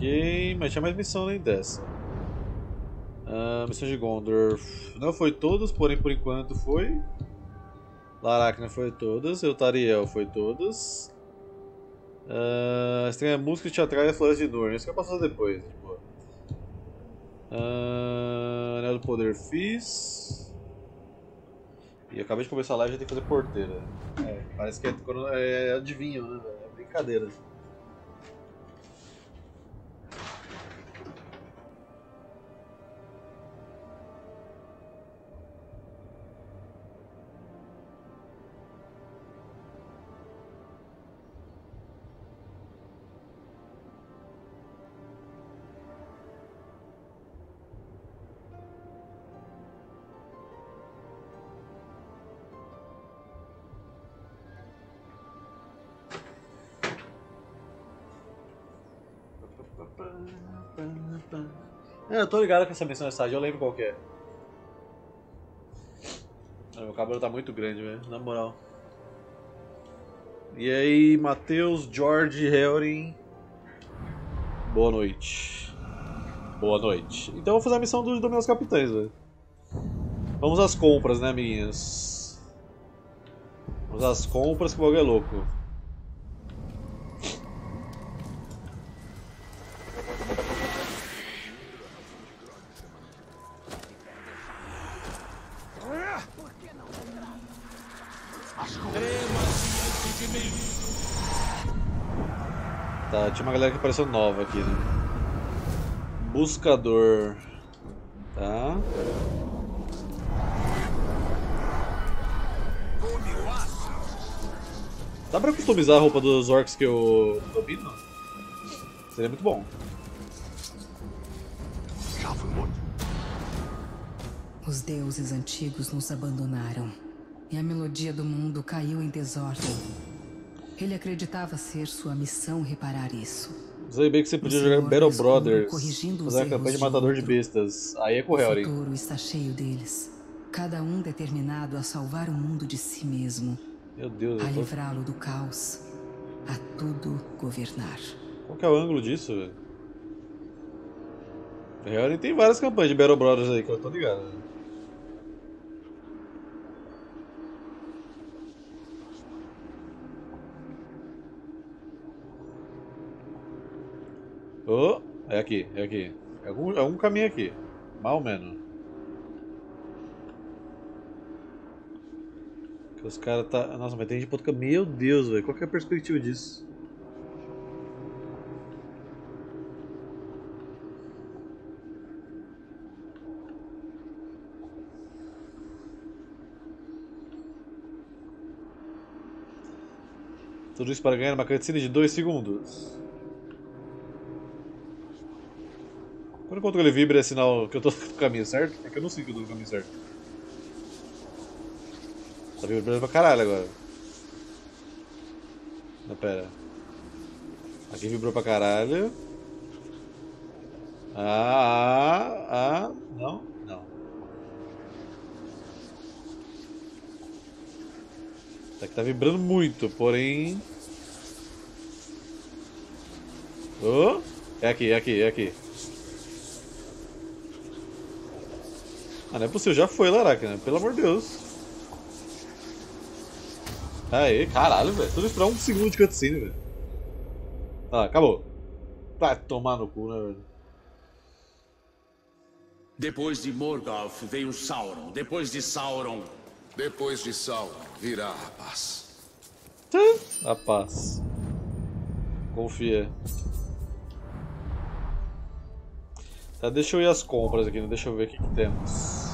Ok, mas tinha mais missão além dessa. Missão de Gondor. Não foi todas, porém por enquanto foi. Laracna foi todas. Eltariel foi todas. Estranha música teatral e a Floresta de Nurn. Isso que eu posso fazer depois. Tipo. Anel do Poder fiz. E eu acabei de começar a live e já tem que fazer porteira. Parece que é adivinho, né? É brincadeira. Eu tô ligado com essa missão nessa eu lembro qual que é. Meu cabelo tá muito grande, velho, na moral. E aí, Matheus, George, Helrin. Boa noite. Boa noite. Então eu vou fazer a missão dos meus capitães, velho. Vamos às compras, né, amiguinhos? Vamos às compras que o bagulho é louco. Tá, tinha uma galera que apareceu nova aqui, né? Buscador. Tá. Dá pra customizar a roupa dos orcs que eu domino? Seria muito bom. Os deuses antigos nos abandonaram e a melodia do mundo caiu em desordem. Ele acreditava ser sua missão reparar isso. Usei bem que você podia jogar Battle Brothers, fazer a campanha de matador de bestas. Aí é com o Helrin. O futuro está cheio deles, cada um determinado a salvar o mundo de si mesmo. Meu Deus, a livrá-lo do caos, a tudo governar. Qual que é o ângulo disso, velho? O Helrin tem várias campanhas de Battle Brothers aí que eu tô ligado, velho. Oh, é aqui, é aqui. É algum caminho aqui. Mais ou menos. Que os caras tá. Nossa, mas tem gente pra outro caminho. Meu Deus, velho. Qual que é a perspectiva disso? Tudo isso para ganhar uma cutscene de 2 segundos. Quando ele vibra é sinal que eu tô no caminho certo? É que eu não sei que eu tô no caminho certo. Tá vibrando pra caralho agora. Não, pera. Aqui vibrou pra caralho. Não, não. Tá vibrando muito, porém... Oh, é aqui, é aqui, é aqui. Ah, não é possível, já foi, Laracna, pelo amor de Deus. Aê, caralho, velho. Tudo isso pra 1 segundo de cutscene, velho. Ah, acabou. Vai tomar no cu, né, velho? Depois de Morgoth veio Sauron. Depois de Sauron virá a paz. A paz. Confia. Tá, deixa eu ir às compras aqui, né? Deixa eu ver o que temos.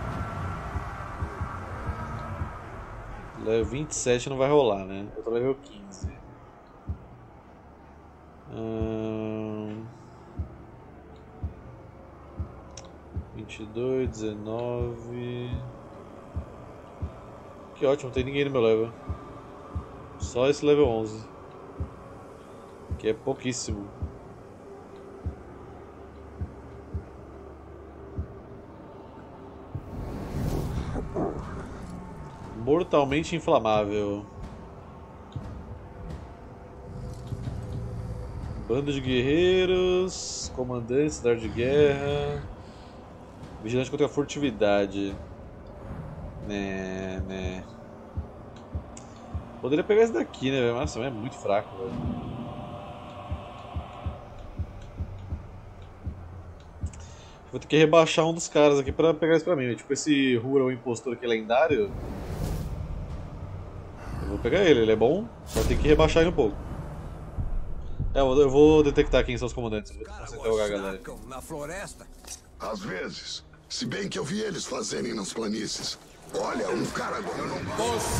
Level 27 não vai rolar, né? Eu tô level 15. 22, 19. Que ótimo, não tem ninguém no meu level. Só esse level 11. Que é pouquíssimo. Mortalmente inflamável. Bando de guerreiros, comandantes, dar de guerra, vigilante contra a furtividade. Né. Poderia pegar esse daqui, né, velho? Nossa, mas é muito fraco, velho. Vou ter que rebaixar um dos caras aqui pra pegar isso pra mim, véio. Tipo esse Hura, o impostor aqui lendário. Eu vou pegar ele é bom, só tem que rebaixar ele um pouco. Eu vou detectar quem são os comandantes, vou tentar interrogar a galera. Na floresta? Às vezes. Se bem que eu vi eles fazerem nas planícies. Olha, um cara agora. Você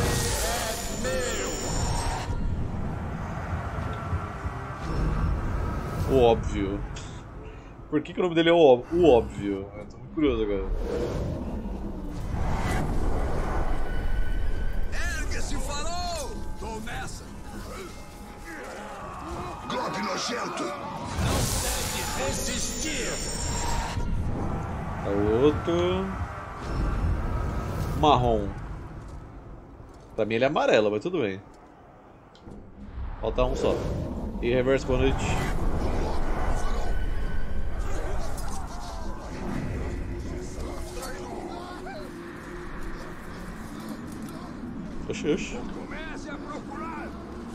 é meu! O óbvio. Por que o nome dele é o óbvio? Eu tô muito curioso agora. Ergue-se, farol! Tô nessa! Glob nojento! Não deve resistir! Tá o outro. Marrom. Pra mim ele é amarelo, mas tudo bem. Falta um só. E reverse, boa noite. Oxi, oxi. Comece a procurar!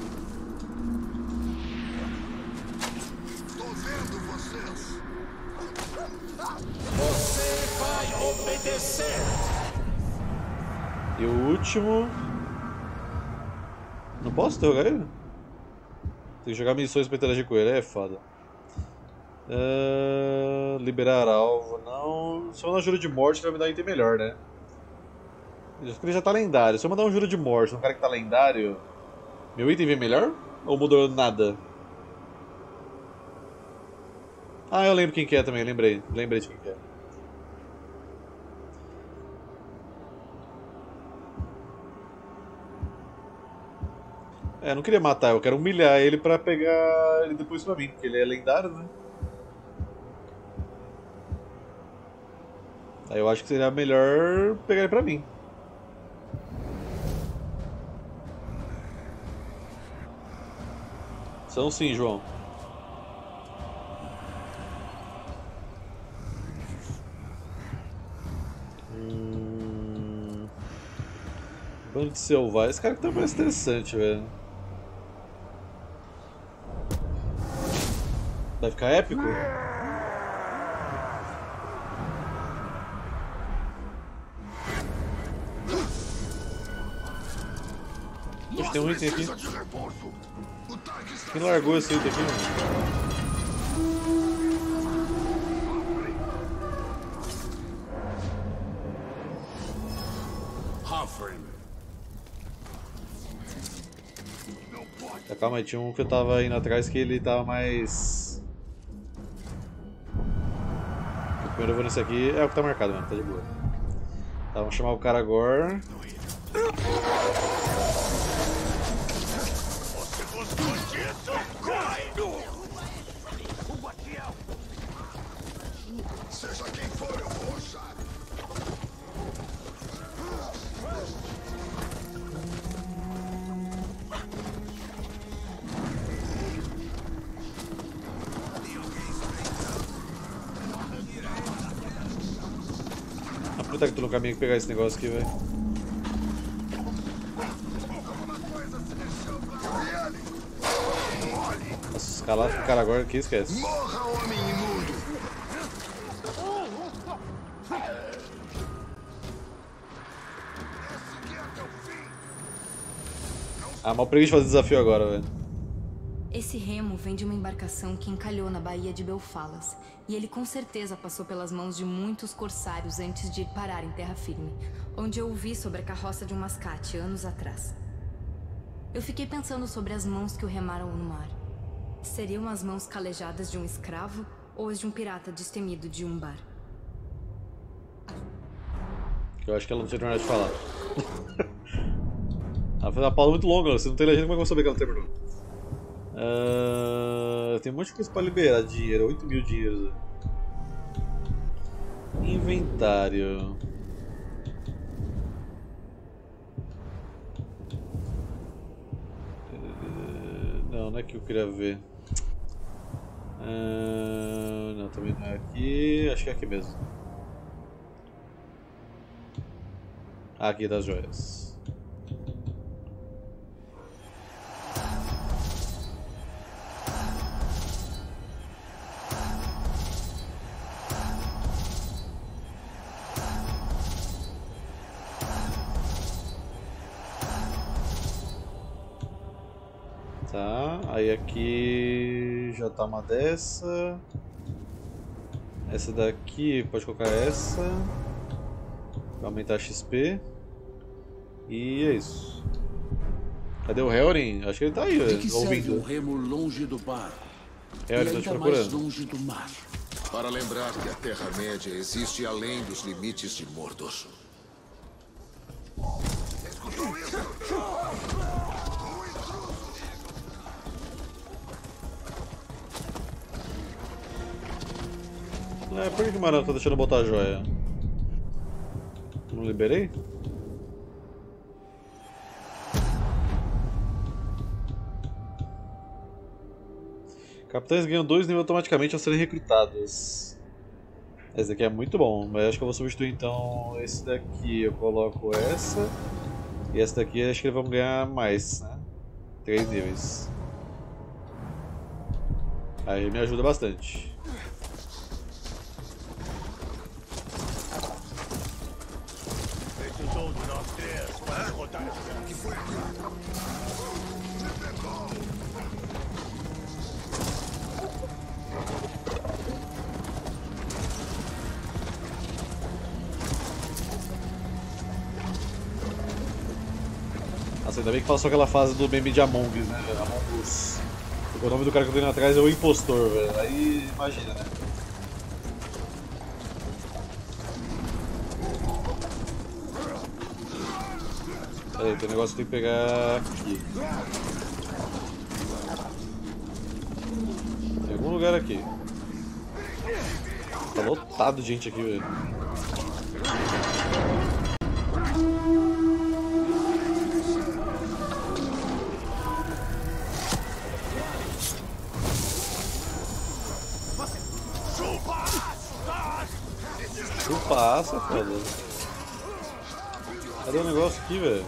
Tô vendo vocês! Você vai obedecer! E o último. Não posso interrogar ele? Tem que jogar missões pra interagir com ele, é foda. Liberar alvo, não. Se eu mandar um juro de morte, ele vai me dar um item melhor, né? Ele já tá lendário. Se eu mandar um juro de morte num cara que tá lendário, meu item vem melhor? Ou mudou nada? Ah, eu lembro quem que é também, lembrei de quem que é. Eu não queria matar, eu quero humilhar ele pra pegar ele depois pra mim, porque ele é lendário, né? Aí eu acho que seria melhor pegar ele pra mim. São sim, João. Bando de selvagem. Esse cara que tá mais interessante, velho. Vai ficar épico? Poxa, tem um item aqui. Quem largou esse item aqui, mano? Tá, calma aí, tinha um que eu tava indo atrás que ele tava mais... Primeiro eu vou nesse aqui, é o que tá marcado mesmo, tá de boa. Tá, vamos chamar o cara agora. Seja quem for, eu vou roxar. Puta que tô no caminho que pegar esse negócio aqui, velho. Nossa, escalar com o cara agora aqui, esquece. Morra, homem imundo! Ah, mal preguiça de fazer desafio agora, velho. Esse remo vem de uma embarcação que encalhou na Baía de Belfalas. E ele com certeza passou pelas mãos de muitos corsários antes de parar em terra firme, onde eu ouvi sobre a carroça de um mascate anos atrás. Eu fiquei pensando sobre as mãos que o remaram no mar. Seriam as mãos calejadas de um escravo ou as de um pirata destemido de um bar? Eu acho que ela não tinha terminado de falar. Ela fez uma pausa muito longa, você não tem legenda, como é que eu vou saber que ela terminou? Tem um monte de coisa pra liberar dinheiro, 8 mil dinheiros. Inventário. Não, não é que eu queria ver. Não, também não é aqui. Acho que é aqui mesmo. Aqui das joias. Tá, aí aqui já tá uma dessa. Essa daqui, pode colocar essa. Vai aumentar a XP. E é isso. Cadê o Helrin? Acho que ele tá aí, De que serve um ouvindo. remo longe do barco? Helrin, E tô te ainda mais procurando. longe do mar. Para lembrar que a Terra-média existe além dos limites de Mordor. Por que o Marano tá deixando eu botar a joia? Não liberei? Capitães ganham 2 níveis automaticamente ao serem recrutados. Esse daqui é muito bom, mas acho que eu vou substituir então esse daqui. Eu coloco essa. E essa daqui acho que vamos ganhar mais, né? 3 níveis. Aí me ajuda bastante. Precisou de nós três para derrotar esse cara. Que foi aquilo? Nossa, ainda bem que passou aquela fase do meme de Among Us, né? Among Us. O nome do cara que eu tô indo atrás é o Impostor, velho. Aí imagina, né? Peraí, tem um negócio que tem que pegar aqui. Tem algum lugar aqui. Tá lotado de gente aqui, velho. Passa, foda. Cadê o negócio aqui, velho?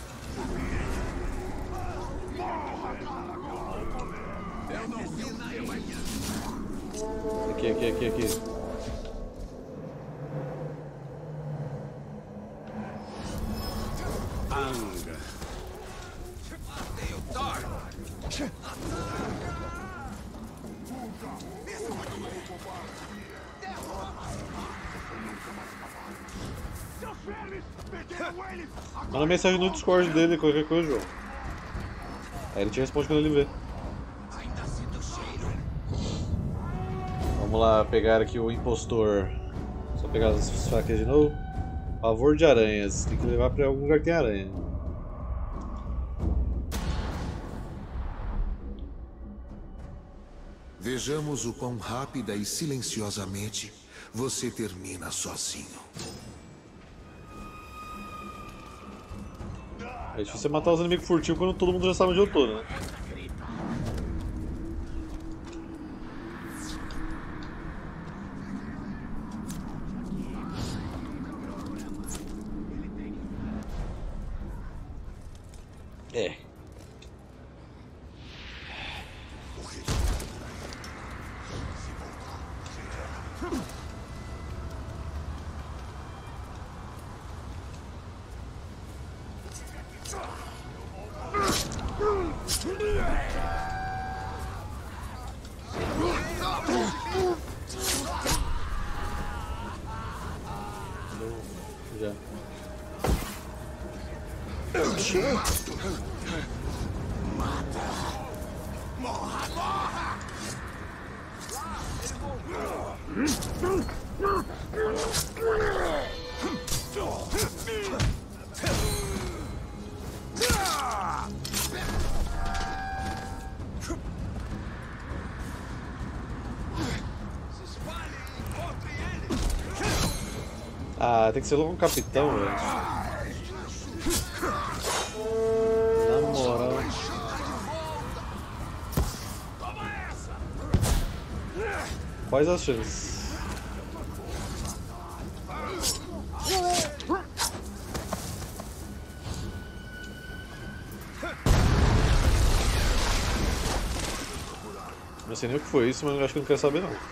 Aqui. Anga. Manda mensagem no Discord dele, qualquer coisa, João. Aí ele te responde quando ele vê. Vamos lá pegar aqui o impostor. Só pegar as facas de novo. Pavor de aranhas. Tem que levar pra algum lugar que tem aranha. Vejamos o quão rápida e silenciosamente você termina sozinho. É difícil matar os inimigos furtivos quando todo mundo já sabe onde eu tô, né? É. Já. Ah, tem que ser logo um capitão, velho. Na moral. Quais as chances? Não sei nem o que foi isso, mas acho que eu não quero saber não.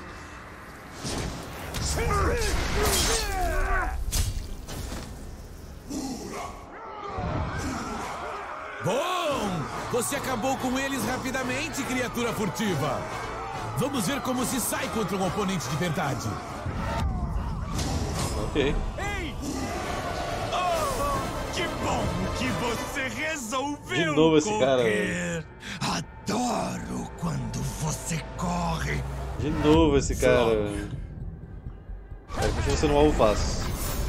Bom! Você acabou com eles rapidamente, criatura furtiva! Vamos ver como se sai contra um oponente de verdade. Ok. Ei! Oh, que bom que você resolveu De novo esse correr. Adoro quando você corre. De novo esse cara. Continua sendo um alvo fácil.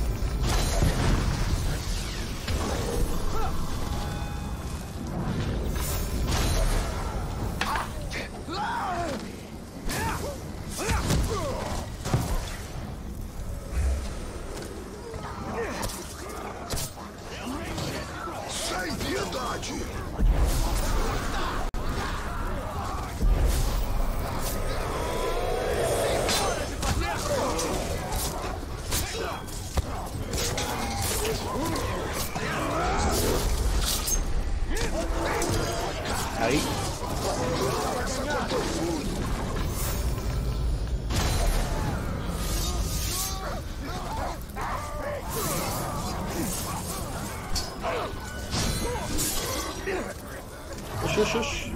Sem piedade! Aí. Oxi.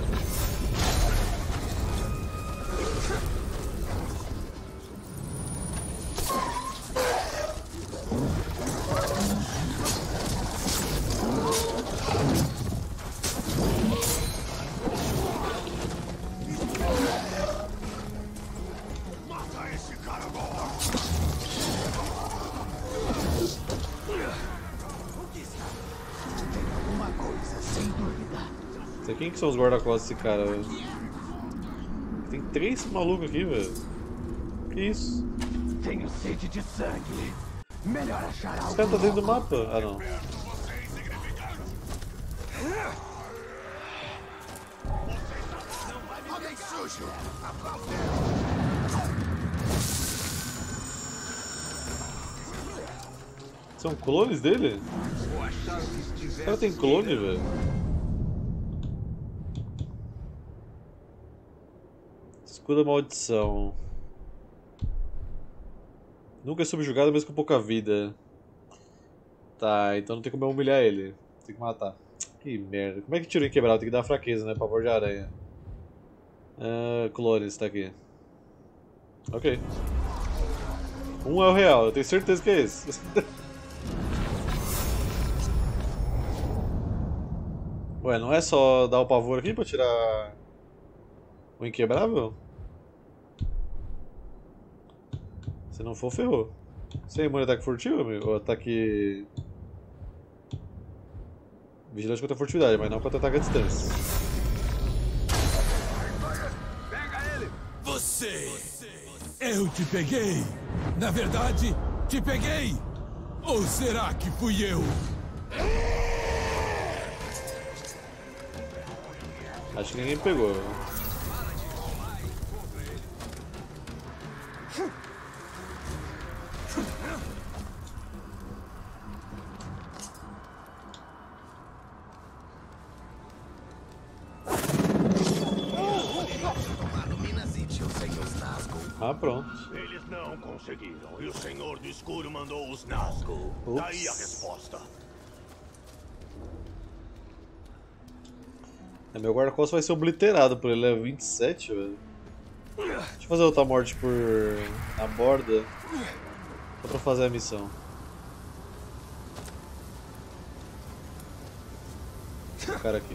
Mata esse cara agora. Uma coisa sem dúvida. Sei quem que são os guarda-costas desse cara, velho. Tem 3 malucos aqui, velho. Que isso? Tenho sede de sangue. Melhor achar algo. Esse cara tá dentro do mapa? Ah, não. Alguém sujo! São clones dele? Esse cara tem clone, velho. Escudo da maldição. Nunca é subjugado, mesmo com pouca vida. Tá, então não tem como eu humilhar ele. Tem que matar. Que merda. Como é que tira o inquebrável? Tem que dar fraqueza, né? Pavor de aranha. Clones, tá aqui. Ok. Um é o real, eu tenho certeza que é esse. Ué, não é só dar o pavor aqui pra tirar o inquebrável? Se não for, ferrou. Você é imune a ataque furtivo, amigo? Ou ataque... Vigilante contra furtividade, mas não contra ataque à distância. Você! Eu te peguei! Na verdade, te peguei! Ou será que fui eu? Acho que ninguém pegou. Ah, pronto. Eles não conseguiram. E o Senhor do Escuro mandou os Nazgûl. Daí a resposta. Meu guarda-costas vai ser obliterado por ele, é 27, velho. Deixa eu fazer outra morte por... na borda. Só pra fazer a missão. Esse cara aqui.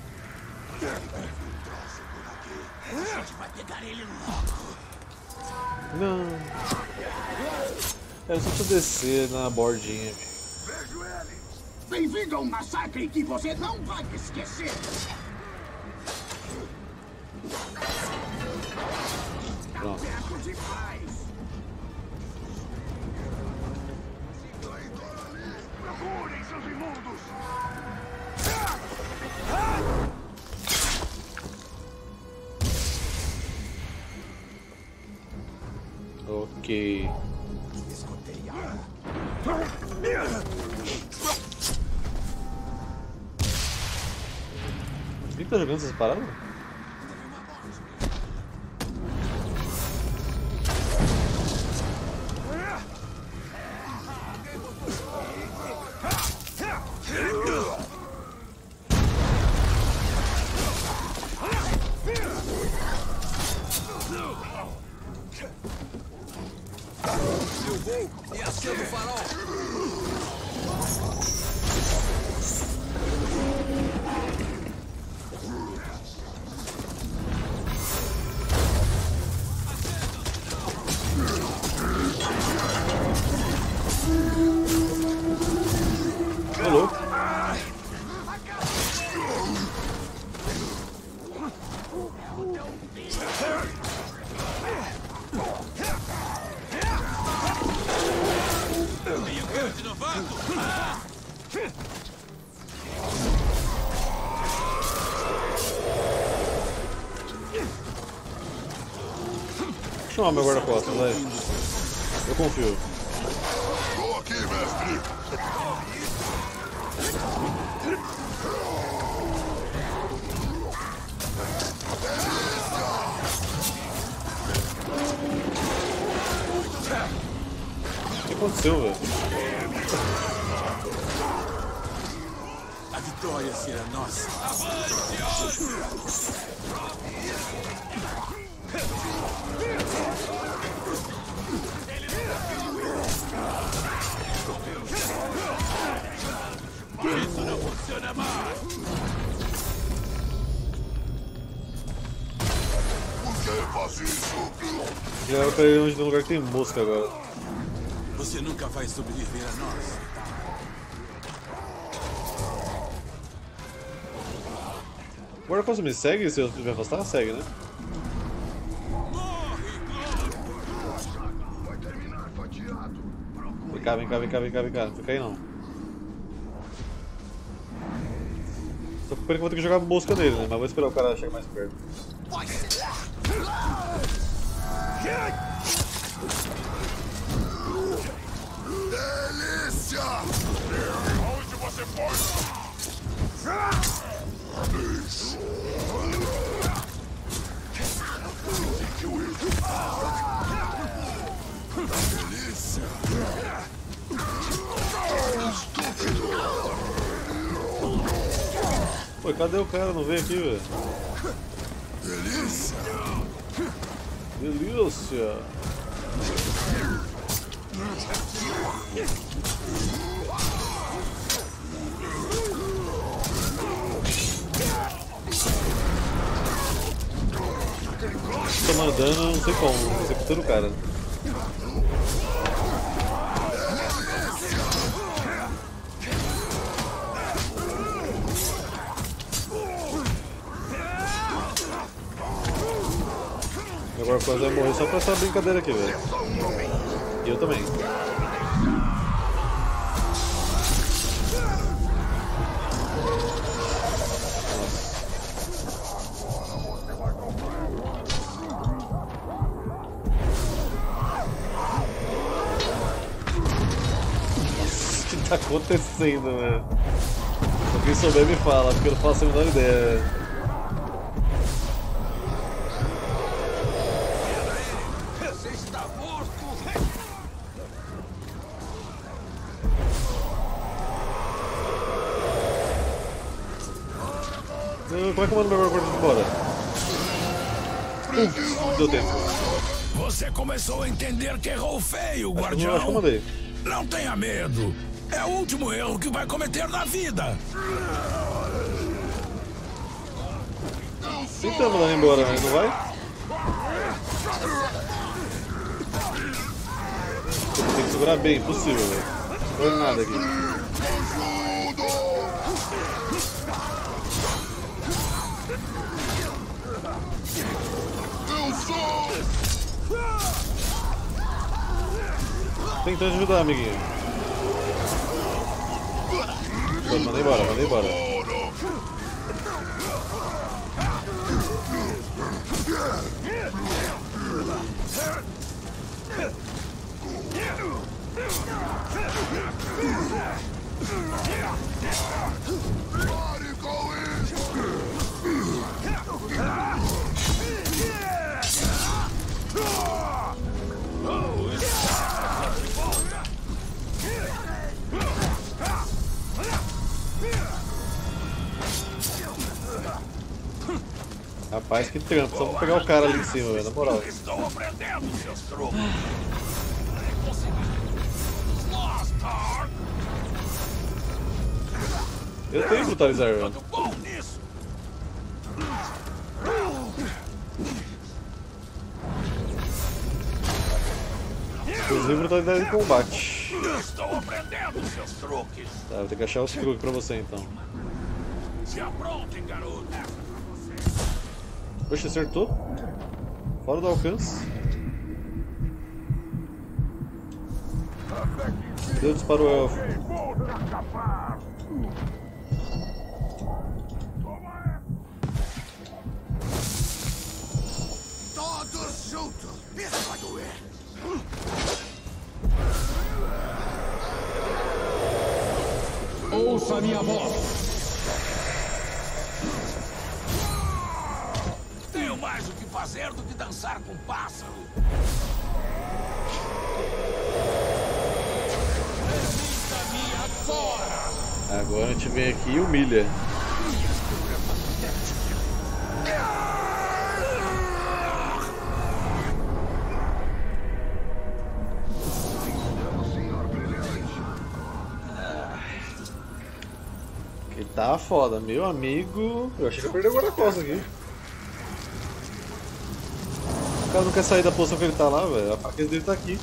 A gente vai pegar ele logo. Não. É só pra descer na bordinha. Vejo ele. Bem-vindo a um massacre que você não vai esquecer. Pronto. Perto demais. Procurem, seus imundos. Ok. Quem tá jogando essas paradas? Eu vou e acendo o farol. Alô? De novato. Chama meu guarda-costas, vai. Eu confio. Tô aqui, mestre. O que aconteceu, velho? A vitória será nossa. Isso não funciona mais! Por que faz isso? Já pra ir onde tem um lugar que tem mosca agora. Você nunca vai sobreviver a nós. O guarda-costas me segue? Se eu me afastar, segue, né? Vai terminar fatiado. Vem cá, vem cá, vem cá, vem cá, vem cá. Não fica aí não. Só que eu vou ter que jogar mosca nele, né? Mas vou esperar o cara chegar mais perto. Delícia! Onde você foi? Delícia! Pô, cadê o cara? Não veio aqui, velho. Delícia! Delícia! Tomando dano, não sei como, executando o cara. Agora quase vai morrer só pra essa brincadeira aqui, velho. E eu também. O que tá acontecendo, velho? Se quem souber me fala, porque eu não faço a menor ideia, velho. Como é que eu mando meu guarda-costas embora? Deu tempo. Você começou a entender que errou feio, Acho que guardião. eu mandei. Não tenha medo. É o último erro que vai cometer na vida. Tenta mandar ele embora, mas não vai? Tem que segurar bem, impossível, velho. Não foi nada aqui. Tentando ajudar, amiguinho. Pô, manda embora, manda embora. Rapaz, que trampo. Só vou pegar o cara ali em cima, velho, na moral. Estou aprendendo seus truques. Eu tenho brutalizar, velho. Bom nisso. Inclusive brutalidade de combate. Estou aprendendo seus truques. Tá, vou ter que achar os truques pra você então. Se aprontem, garoto. Poxa, acertou? Fora do alcance. Deus disparou o elfo. Todos juntos! Isso vai doer! Ouça a minha voz. Tenho mais o que fazer do que dançar com pássaro. Permita-me agora. Agora a gente vem aqui e humilha. Que tá foda, meu amigo. Eu achei que eu perdi o guarda-costas aqui. O cara não quer sair da posição que ele tá lá, velho. A faca dele tá aqui.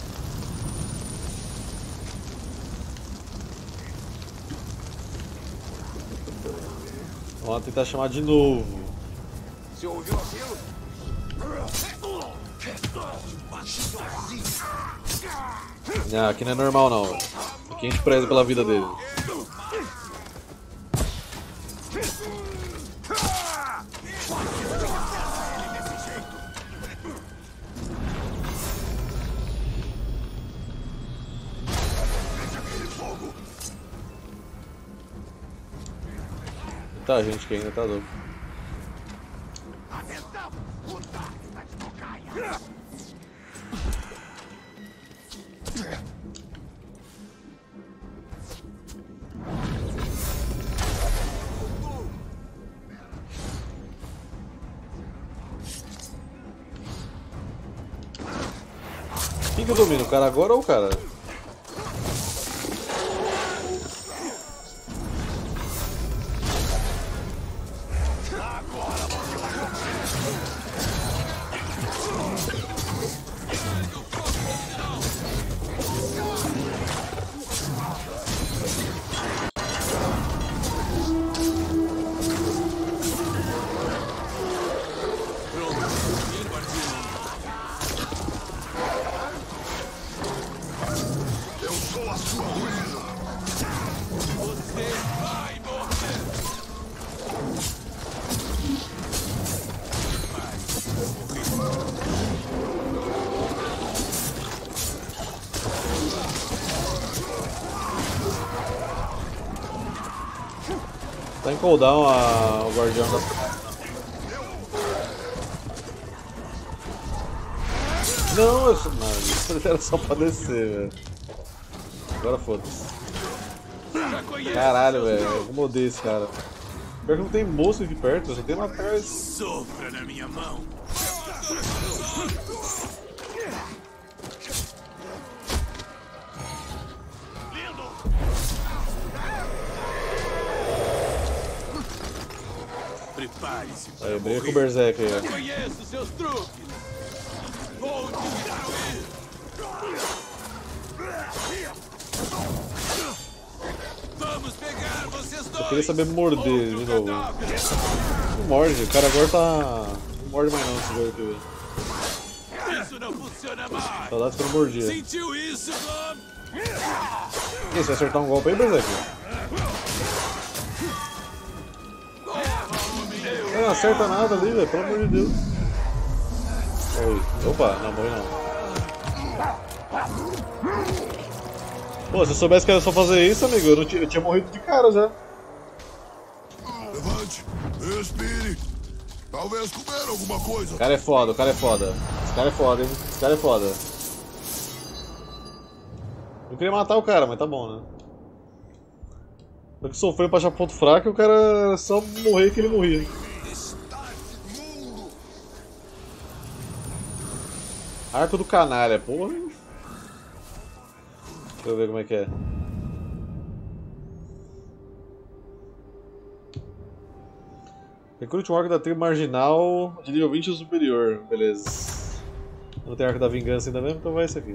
Vamos tentar chamar de novo. Você ouviu aquilo? Não, aqui não é normal não, velho. Aqui a gente preza pela vida dele. Tá, gente, que ainda tá louco. Quem que eu domino? O cara agora ou o cara? Tá em cooldown o guardião da... Não, isso era só pra descer, velho. Agora foda-se. Caralho, velho, eu mudei esse cara. Pior que não tem moço aqui perto, só tem uma atrás. Sofra na minha mão. Prepare-se. Aí, briga com o Berserk aí, ó. Conheço seus truques. Vou te destruir. Vamos pegar vocês dois. Eu queria saber morder de novo. Não morde, o cara agora tá... Não morde mais não esse jogo aqui, velho. Isso não funciona mais. Saudades que eu não mordia. Sentiu isso, Bob? E você vai acertar um golpe aí, Berserk? Não acerta nada ali, velho, pelo amor de Deus. Oi. Opa, não, morri não. Pô, se eu soubesse que era só fazer isso, amigo, eu tinha morrido de cara já. Levante, respire. Talvez comer alguma coisa. O cara é foda, o cara é foda. Esse cara é foda, hein? Esse cara é foda. Eu queria matar o cara, mas tá bom, né? Só que sofreu pra achar ponto fraco e o cara só morrer que ele morria. Arco do canalha, porra. Deixa eu ver como é que é. Recrute um arco da tribo marginal de nível 20 ou superior. Beleza. Não tem arco da vingança ainda mesmo, então vai esse aqui.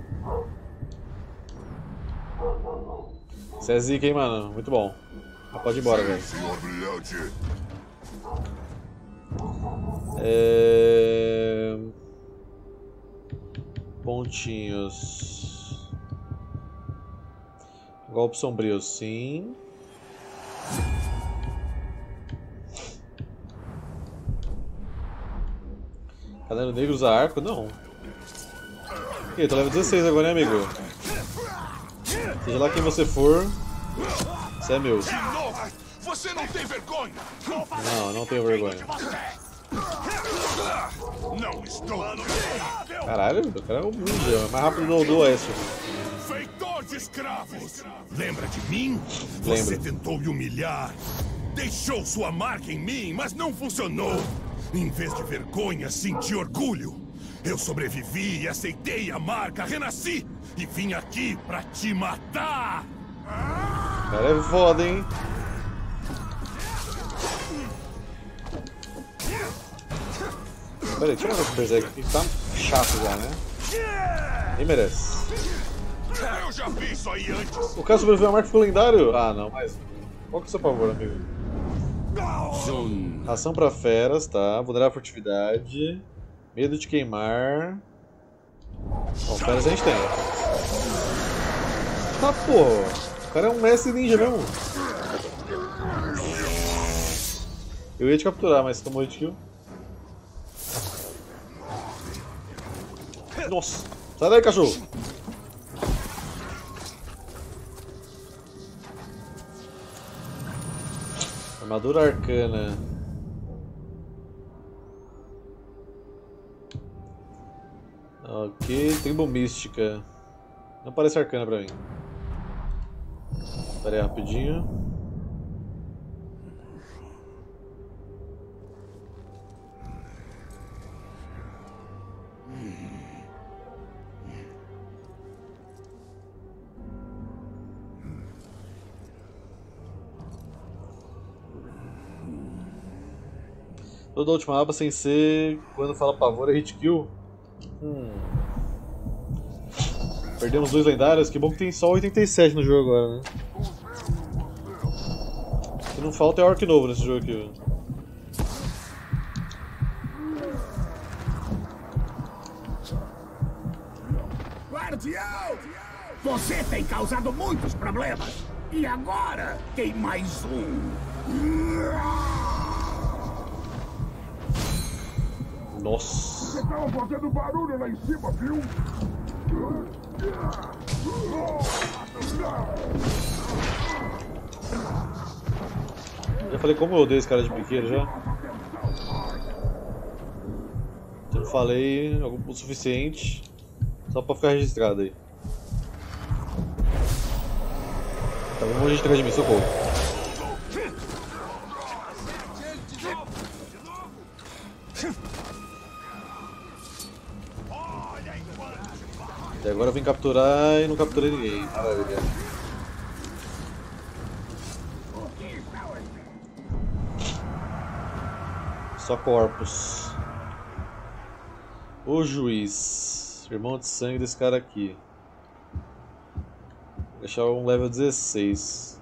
Você é zica, hein, mano? Muito bom. Ah, pode ir embora, velho. Pontinhos. Golpe sombrio, sim. Caderno negro usa arco? Não. Ih, tô level 16 agora, né, amigo? Seja lá quem você for, você é meu. Você não tem vergonha? Não, não tenho vergonha. Não estou. Caralho, o cara é um ninja, é mais rápido do Oeste. Feitor de escravos! Lembra de mim? Lembro. Você tentou me humilhar. Deixou sua marca em mim, mas não funcionou. Em vez de vergonha, senti orgulho. Eu sobrevivi e aceitei a marca, renasci e vim aqui pra te matar. O cara é foda, hein? Peraí, tira o Berserk aqui que tá chato já, né? Nem merece. Eu já vi isso aí antes. O cara sobreviveu a marca ficou lendário? Ah, não, mas. Qual que é o seu favor, amigo? Ação pra feras, tá? Vulnerar a furtividade. Medo de queimar. Bom, feras a gente tem. Tá, pô. O cara é um mestre ninja mesmo. Eu ia te capturar, mas tomou hit kill. Nossa! Sai daí, cachorro! Armadura arcana. Ok, tribo mística. Não parece arcana pra mim. Pera aí rapidinho. Toda a última aba sem ser quando fala pavor é hit kill. Perdemos 2 lendários, que bom que tem só 87 no jogo agora, né? O que não falta é orc novo nesse jogo aqui. Guardião! Você tem causado muitos problemas. E agora tem mais um. Nossa! Você tava fazendo barulho lá em cima, viu? Já falei como eu odeio esse cara de piqueiro já. Eu não falei o suficiente só pra ficar registrado aí. Tá, vamos registrar de mim, socorro. E agora eu vim capturar e não capturei ninguém. Maravilha. Só corpos. O juiz. Irmão de sangue desse cara aqui. Vou deixar um level 16.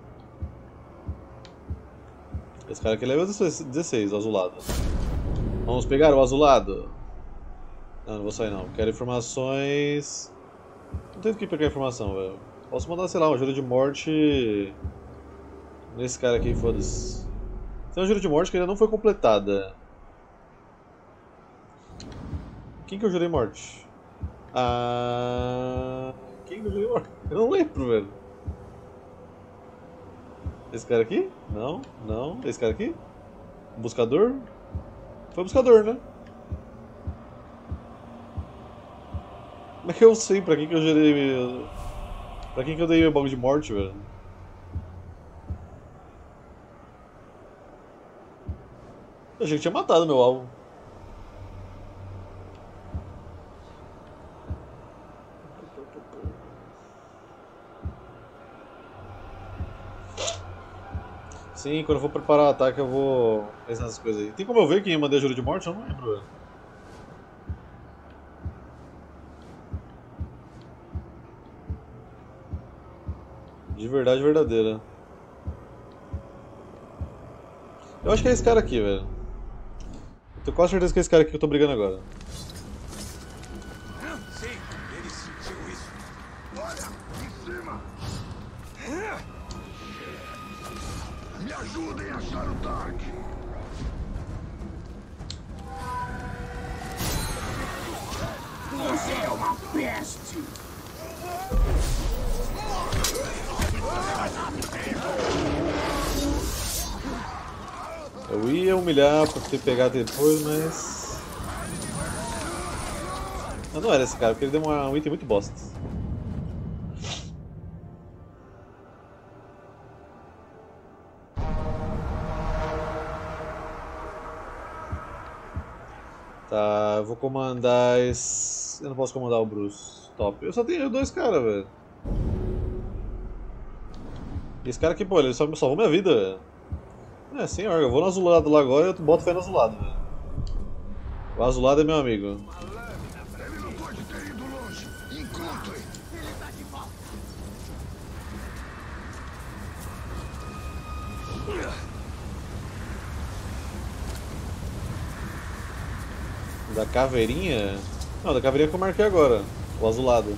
Esse cara aqui é level 16, o azulado. Vamos pegar o azulado. Não, não vou sair não. Quero informações. Não tenho do que pegar informação, velho. Posso mandar, sei lá, uma jura de morte nesse cara aqui, foda-se. Tem uma jura de morte que ainda não foi completada. Quem que eu jurei morte? Quem que eu jurei morte? Eu não lembro, velho. Esse cara aqui? Não, não. Esse cara aqui? Buscador? Foi buscador, né? Como é que eu sei pra quem que eu jurei... Pra quem que eu dei meu bagulho de morte, velho? Eu achei que tinha matado meu alvo. Sim, quando eu for preparar o ataque eu vou pensar nessas coisas aí. Tem como eu ver quem mandei a jura de morte? Eu não lembro, velho. De verdade verdadeira. Eu acho que é esse cara aqui, velho. Eu tenho quase certeza que é esse cara aqui que eu tô brigando agora. Sim, ele sentiu isso. Olha, em cima. Me ajudem a achar o Dark. Você é uma peste! Eu ia humilhar pra ter pegado depois, mas... Não era esse cara, porque ele deu um item muito bosta. Tá, eu vou comandar esse... Eu não posso comandar o Bruce. Top. Eu só tenho dois caras, velho. E esse cara aqui, pô, ele só salvou minha vida, velho. É, senhor, eu vou no azulado lá agora e eu boto fé no azulado, velho. O azulado é meu amigo. Ele não pode ter ido longe. Encontre. Ele tá de volta. Da caveirinha? Não, da caveirinha que eu marquei agora. O azulado.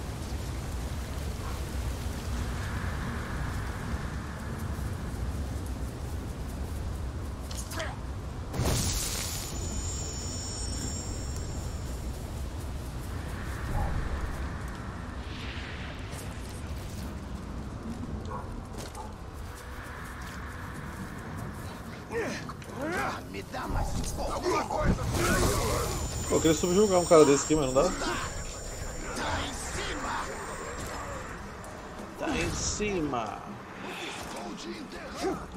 Me dá mais alguma coisa. Pô, eu queria subjugar um cara desse aqui, mas não dá? Tá em cima. Tá em cima. Vou te enterrar.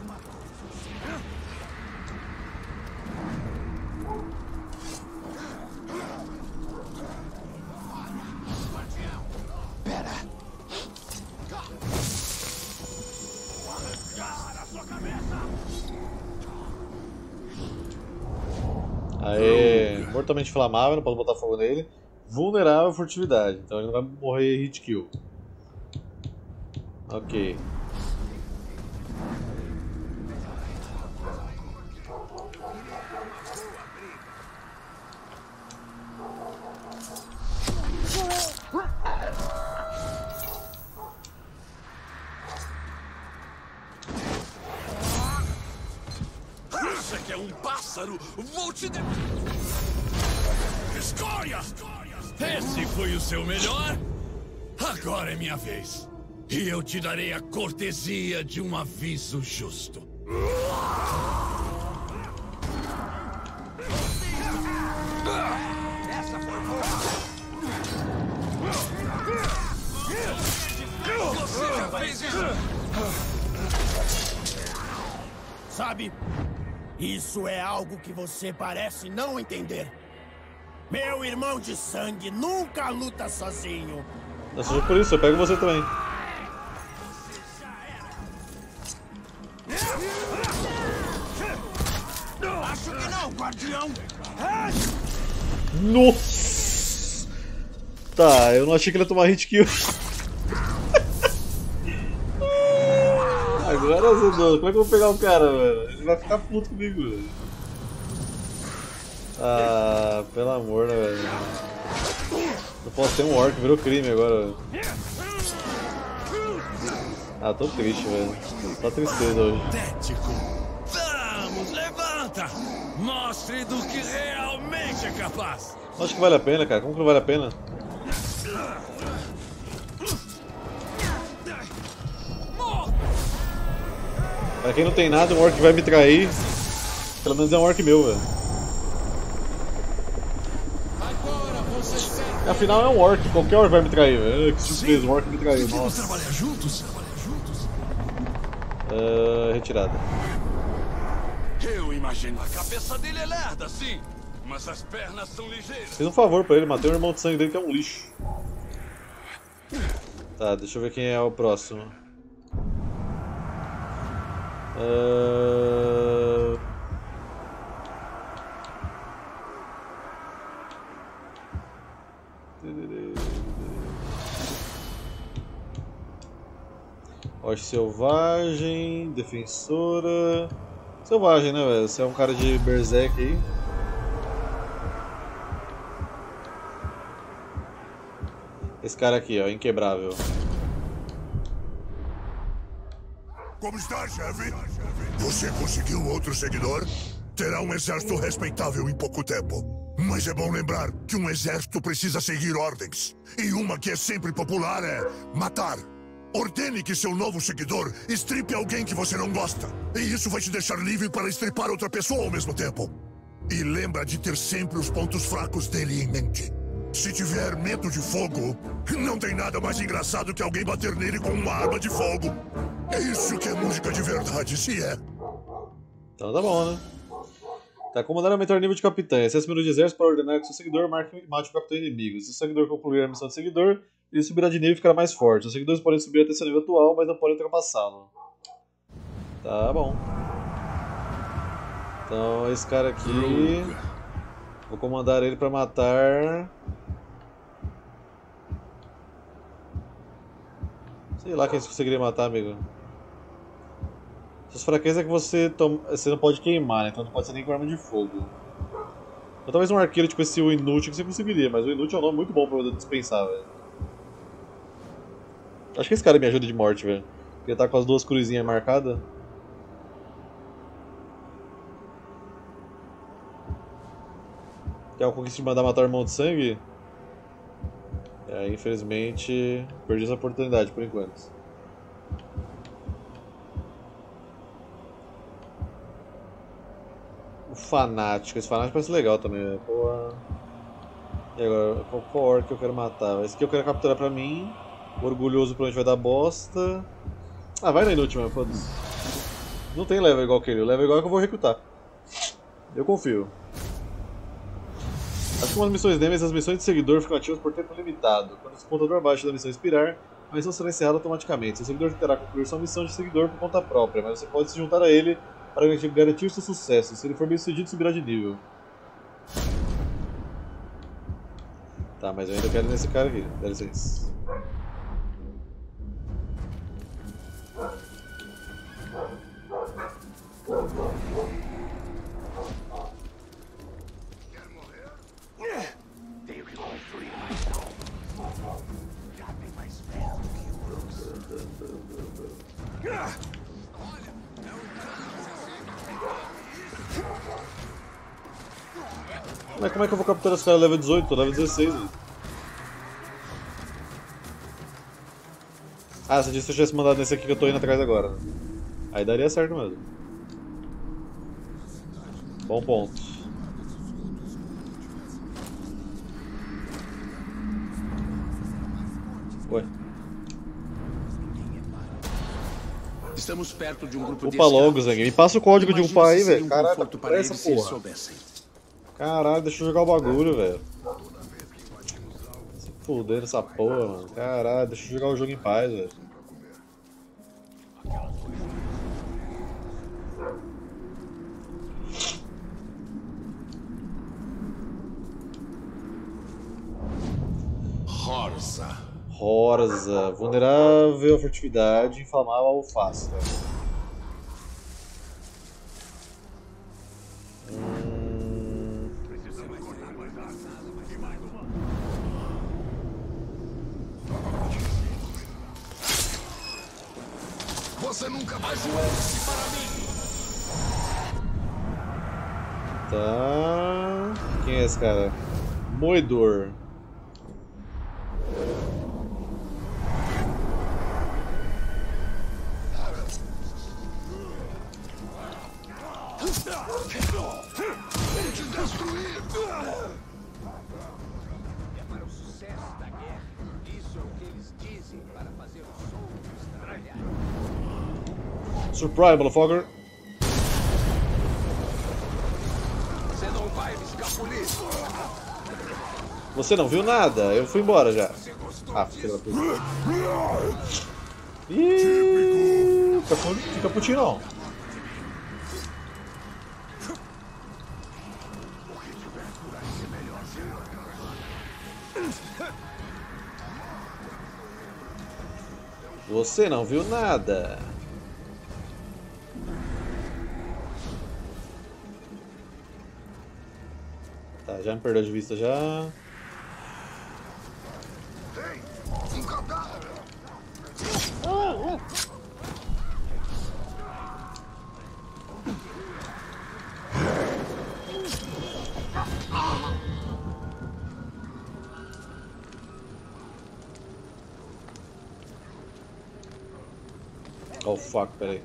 Pera. Arrancar a sua cabeça. Aê, mortalmente inflamável, não posso botar fogo nele. Vulnerável à furtividade, então ele não vai morrer hit kill. Ok. Você que é um pássaro, vou te... Escória! Esse foi o seu melhor? Agora é minha vez. E eu te darei a cortesia de um aviso justo. Essa foi boa. Você já fez isso? Sabe? Isso é algo que você parece não entender. Meu irmão de sangue nunca luta sozinho. Não seja por isso, eu pego você também. Acho que não, guardião. Nossa! Tá, eu não achei que ele ia tomar hit kill. Agora azedou. Como é que eu vou pegar o cara, velho? Ele vai ficar puto comigo, velho. Ah, pelo amor, né, velho? Não posso ter um orc, virou crime agora, velho. Ah, tô triste, velho. Tá tristeza hoje. Patético. Vamos, levanta! Mostre do que realmente é capaz. Acho que vale a pena, cara. Como que não vale a pena? Pra quem não tem nada, um orc vai me trair. Pelo menos é um orc meu, velho. Afinal é um orc, qualquer orc vai me trair, velho. Que surpresa, um orc me traiu. Nossa. Trabalhar juntos? Retirada. Eu imagino. A cabeça dele é lerda, sim. Mas as pernas são ligeiras. Fiz um favor pra ele, matei o irmão de sangue dele que é um lixo. Tá, deixa eu ver quem é o próximo. Hoje selvagem, defensora. Selvagem, né, velho? Você é um cara de berserk aí. Esse cara aqui, ó, inquebrável. Como está, chefe? Você conseguiu outro seguidor? Terá um exército respeitável em pouco tempo. Mas é bom lembrar que um exército precisa seguir ordens. E uma que é sempre popular é matar. Ordene que seu novo seguidor estripe alguém que você não gosta. E isso vai te deixar livre para estripar outra pessoa ao mesmo tempo. E lembra de ter sempre os pontos fracos dele em mente. Se tiver medo de fogo, não tem nada mais engraçado que alguém bater nele com uma arma de fogo. É isso que é música de verdade, se é. Então tá bom, né? Tá, comandar aumentar o nível de capitão. Acesse o menu de exército para ordenar que seu seguidor marque e mate o capitão inimigo. Se o seguidor concluir a missão de seguidor, ele subirá de nível e ficará mais forte. Os seguidores podem subir até seu nível atual, mas não podem ultrapassá-lo. Tá bom. Então esse cara aqui... Vou comandar ele pra matar... Sei lá quem você conseguiria matar, amigo. Suas fraquezas é que você não pode queimar, né? Então não pode ser nem com arma de fogo. Então, talvez um arqueiro tipo esse o Inútil que você conseguiria, mas o Inútil é um nome muito bom pra eu dispensar, velho. Acho que esse cara me ajuda de morte, velho. Ele tá com as duas cruzinhas marcadas. Quer o conquista de mandar matar o irmão de sangue? É, infelizmente, perdi essa oportunidade por enquanto. O fanático, esse fanático parece legal também, né? Pô. E agora, qual orc que eu quero matar? Esse aqui eu quero capturar pra mim. O orgulhoso provavelmente vai dar bosta. Ah, vai na inútil, mano, foda-se. Não tem level igual que ele, o level igual é que eu vou recrutar. Eu confio. Acho que umas missões Nemesis, as missões de seguidor ficam ativas por tempo limitado. Quando esse contador abaixo da missão expirar, a missão será encerrada automaticamente. Seu seguidor terá que concluir sua missão de seguidor por conta própria, mas você pode se juntar a ele para garantir seu sucesso. Se ele for bem sucedido, subirá de nível. Tá, mas eu ainda quero ir nesse cara aqui, dá licença. Mas como é que eu vou capturar esse cara level 18? Tô level 16, velho. Ah, você disse que eu tivesse mandado nesse aqui que eu tô indo atrás agora. Aí daria certo mesmo. Bom ponto. Ué. Estamos perto de um grupo upa logo, Zang. Me passa o código de upar aí, velho. Caralho, tá essa porra. Caralho, deixa eu jogar o bagulho, velho. Se fuder essa porra, mano. Caralho, deixa eu jogar o jogo em paz, velho. Horza. Vulnerável à furtividade, inflamável ao alface. Você nunca mais voou-se para mim! Tá... Quem é esse cara? Moedor. Vou te destruir! É para o sucesso da guerra. Isso é o que eles dizem para fazer os soldados trabalhar. Surprise, motherfucker! Você não vai me escapulir! Você não viu nada, eu fui embora já. Ah, filha da puta. Ih, fica putinho não. Você não viu nada. Tá, já me perdeu de vista já. Um cadáver! Oh fuck, peraí.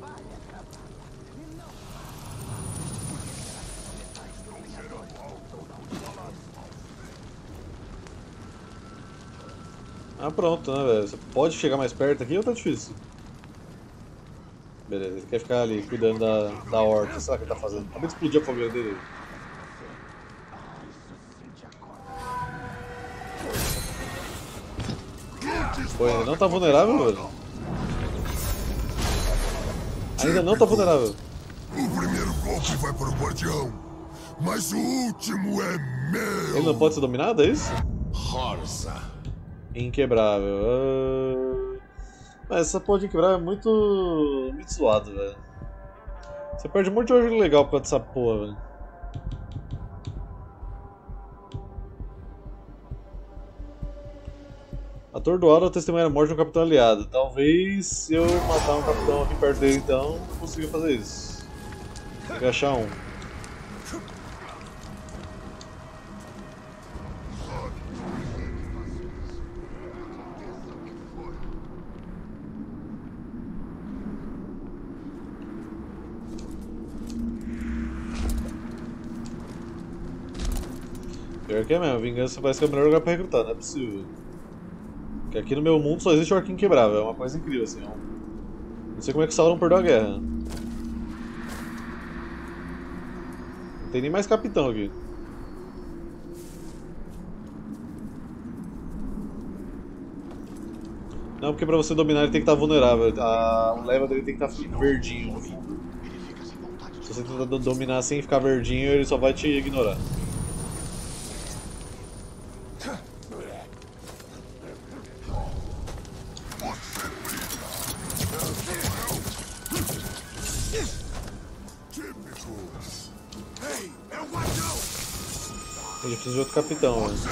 Ah, pronto, né, velho? Você pode chegar mais perto aqui ou tá difícil? Beleza, ele quer ficar ali cuidando da horta. Será que ele tá fazendo? Acabei de explodir a fogueira dele. Pô, ainda não tá vulnerável, velho? Ainda não tá vulnerável. O primeiro golpe vai para o guardião, mas o último é meu. Ele não pode ser dominado, é isso? Horsa. Inquebrável. Mas essa porra de inquebrável é muito zoado, velho. Você perde um monte de ouro legal por causa dessa porra, velho. Atordoado ao testemunhar a morte de um capitão aliado. Talvez se eu matar um capitão aqui perto dele, então, eu consiga fazer isso. Tem que achar um. Pior que é mesmo, vingança parece que é o melhor lugar pra recrutar, não é possível. Porque aqui no meu mundo só existe o arco inquebrável, é uma coisa incrível assim. Não sei como é que Sauron perdeu a guerra. Não tem nem mais capitão aqui. Não, porque pra você dominar ele tem que estar vulnerável. O level dele tem que estar verdinho. Se você tentar dominar sem ficar verdinho, ele só vai te ignorar. A gente precisa de outro capitão, né?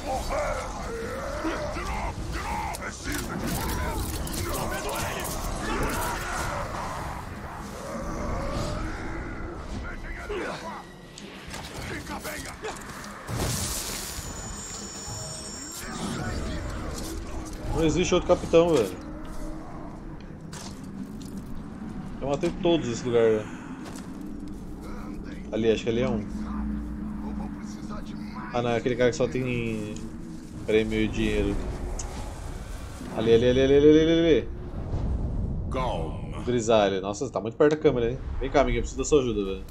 Não existe outro capitão, velho. Eu matei todos esse lugar, velho. Ali, acho que ali é um. Ah não, é aquele cara que só tem prêmio e dinheiro. Ali. Calma. Grisalha. Nossa, você tá muito perto da câmera, hein? Vem cá, amiga, eu preciso da sua ajuda, velho.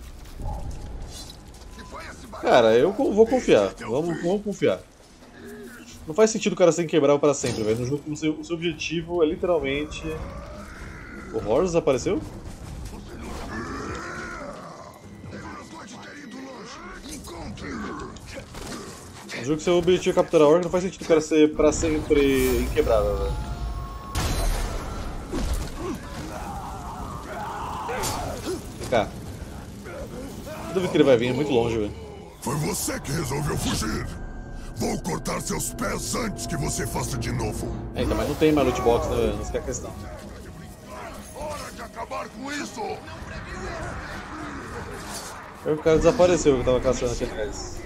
Cara, eu vou confiar. Vamos confiar. Não faz sentido o cara ser inquebrável pra sempre, velho. No jogo, o seu objetivo é literalmente... O Horus apareceu? No jogo, seu objetivo é capturar a orca, não faz sentido o cara ser pra sempre inquebrável, velho. Vem cá. Eu duvido que ele vai vir, é muito longe, velho. Foi você que resolveu fugir. Vou cortar seus pés antes que você faça de novo. É, então, mas não tem mais loot box, né, velho? Essa que é a questão. Hora de acabar com isso! O cara desapareceu que eu tava caçando aqui atrás.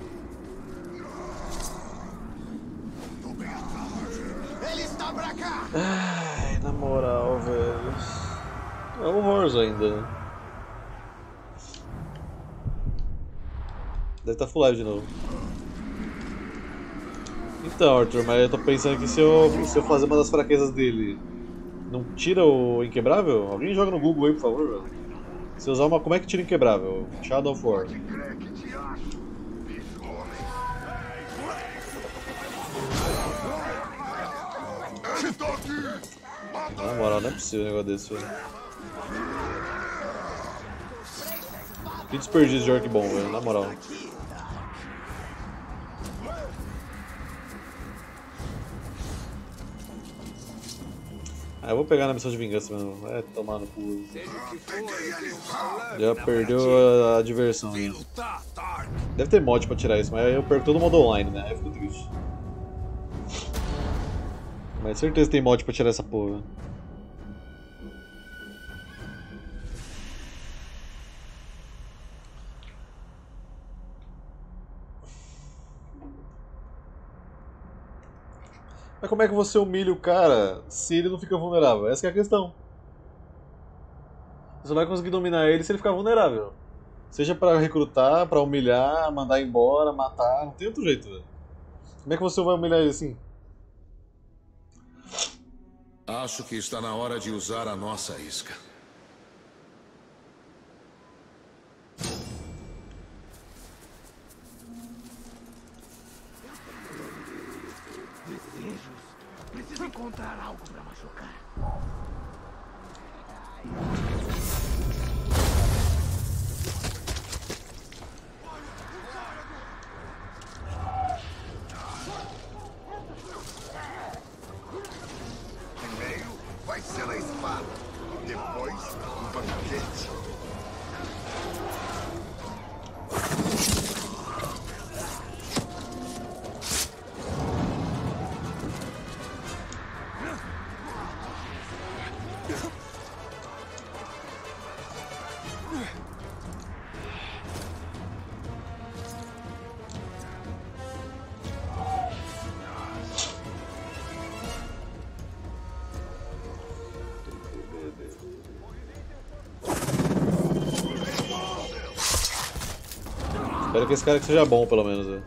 Ele está pra cá! Ai, na moral, velho. É o Horus ainda, né? Deve estar full live de novo. Então, Arthur, mas eu tô pensando que se eu fazer uma das fraquezas dele, não tira o Inquebrável? Alguém joga no Google aí, por favor, velho. Se usar uma... Como é que tira o Inquebrável? Shadow of War. Na moral, não é possível um negócio desse, velho. Que desperdício de orc bom, velho, na moral. Ah, eu vou pegar na missão de vingança mesmo. É tomar no cu. Já perdeu a diversão, né? Deve ter mod pra tirar isso, mas eu perco todo o modo online, né? Aí eu fico triste. Mas certeza tem mod pra tirar essa porra. Mas como é que você humilha o cara se ele não fica vulnerável? Essa que é a questão. Você só vai conseguir dominar ele se ele ficar vulnerável. Seja pra recrutar, pra humilhar, mandar embora, matar, não tem outro jeito, velho. Como é que você vai humilhar ele assim? Acho que está na hora de usar a nossa isca. Preciso encontrar algo para machucar. Primeiro vai ser a espada, depois o banquete. Espero que esse cara seja bom, pelo menos, velho.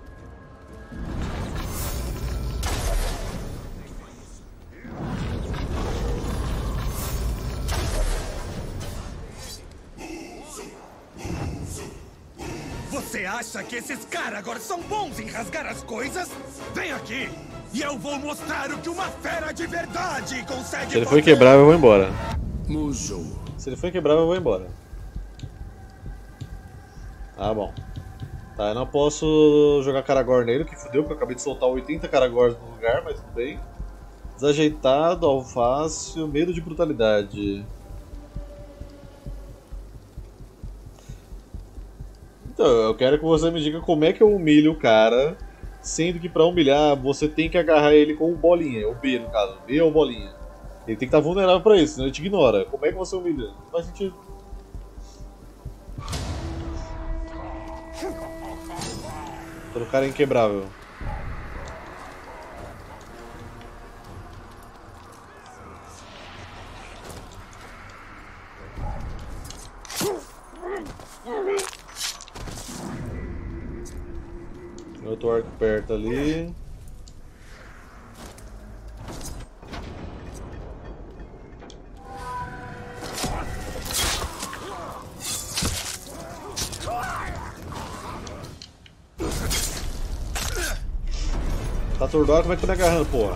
Você acha que esses caras agora são bons em rasgar as coisas? Vem aqui e eu vou mostrar o que uma fera de verdade consegue. Se ele for quebrar, eu vou embora. Musou. Se ele for quebrar, eu vou embora. Ah, bom. Tá, eu não posso jogar Karagor nele, que fudeu, porque eu acabei de soltar 80 Karagors no lugar, mas tudo bem. Desajeitado, alface, medo de brutalidade. Então, eu quero que você me diga como é que eu humilho o cara, sendo que pra humilhar você tem que agarrar ele com o bolinha, o B no caso, B ou bolinha. Ele tem que estar vulnerável pra isso, senão ele te ignora. Como é que você humilha? Não faz sentido. Todo cara é inquebrável. Outro arco perto ali. Tá atordoado, como é que tu tá agarrando, porra?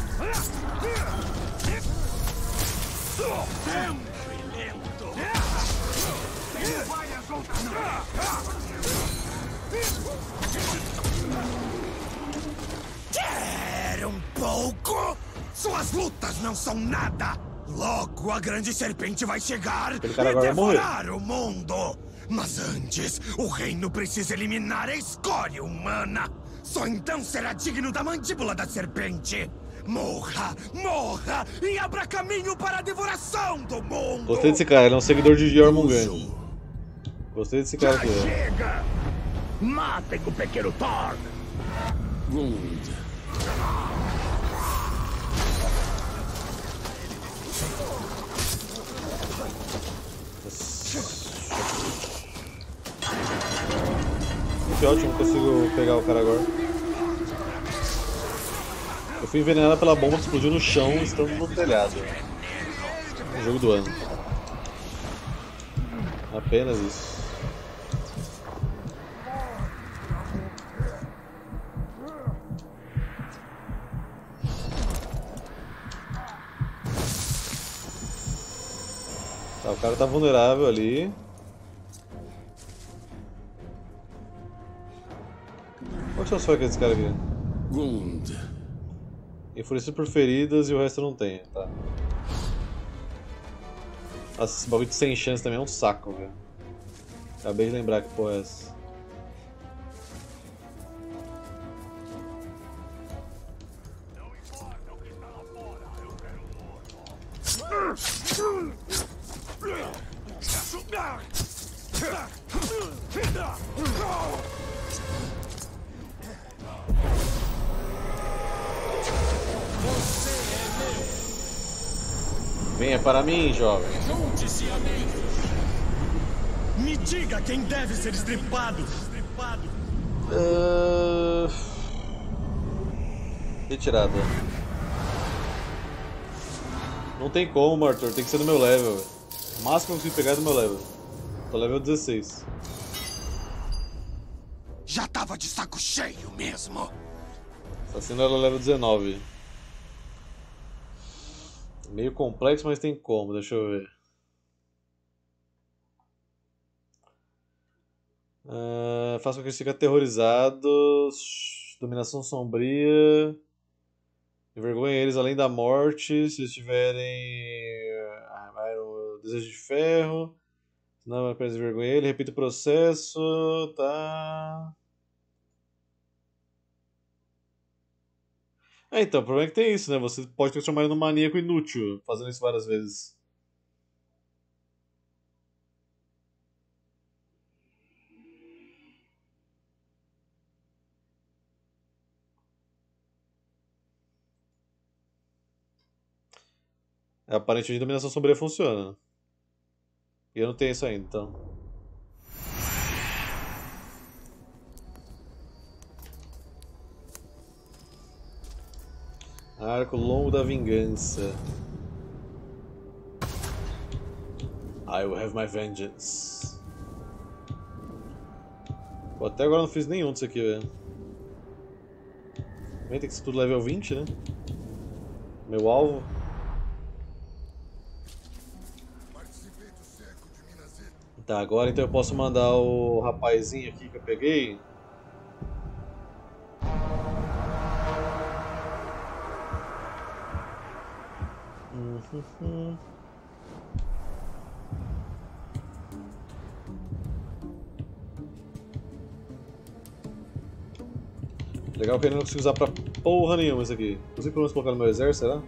Quer um pouco? Suas lutas não são nada! Logo a grande serpente vai chegar e devorar o mundo! Mas antes, o reino precisa eliminar a escória humana! Só então será digno da mandíbula da serpente! Morra! Morra! E abra caminho para a devoração do mundo! Gostei desse cara, ele é um seguidor de Jormungand. Gostei desse cara aqui, ó. Chega! Matem o pequeno Thor! Que ótimo, consigo pegar o cara agora. Eu fui envenenado pela bomba que explodiu no chão, estando no telhado. No jogo do ano. Apenas isso. Tá, o cara tá vulnerável ali. Qual que são as facas desse cara aqui? Gund. Enfurecido por feridas e o resto não tem, tá. Nossa, esse bagulho de sem chance também é um saco, velho. Acabei de lembrar que porra é essa. Venha para mim, jovem. Junte-se a mim. Me diga quem deve ser estripado. Retirada. Não tem como, Arthur. Tem que ser do meu level. O máximo que eu consigo pegar é do meu level. Tô level 16. Já tava de saco cheio mesmo. Assassino era level 19. Meio complexo, mas tem como. Deixa eu ver. Faça com que eles fiquem aterrorizados. Dominação sombria. Envergonha eles além da morte. Se eles tiverem o desejo de ferro. Não, apenas envergonha ele. Repita o processo. Tá. Então, o problema é que tem isso, né? Você pode transformar ele num maníaco inútil, fazendo isso várias vezes. Aparentemente a dominação sombria funciona. E eu não tenho isso ainda, então. Arco longo da vingança. I will have my vengeance. Pô, até agora eu não fiz nenhum disso aqui, velho. Também tem que ser tudo level 20, né? Meu alvo. Tá, agora então eu posso mandar o rapazinho aqui que eu peguei. Legal que eu não consigo usar pra porra nenhuma isso aqui. Consigo pelo menos colocar no meu exército, será?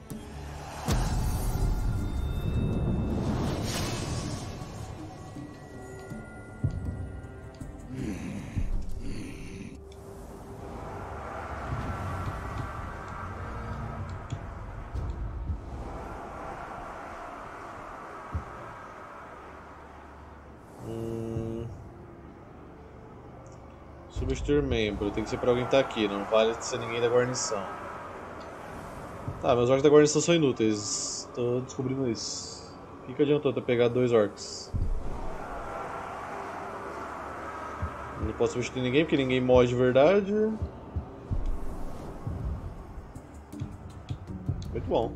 Substituir membro, tem que ser pra alguém que tá aqui, não vale ser ninguém da guarnição. Tá, meus orcs da guarnição são inúteis, tô descobrindo isso. O que adiantou ter pegado 2 orcs? Não posso substituir ninguém porque ninguém morre de verdade. Muito bom.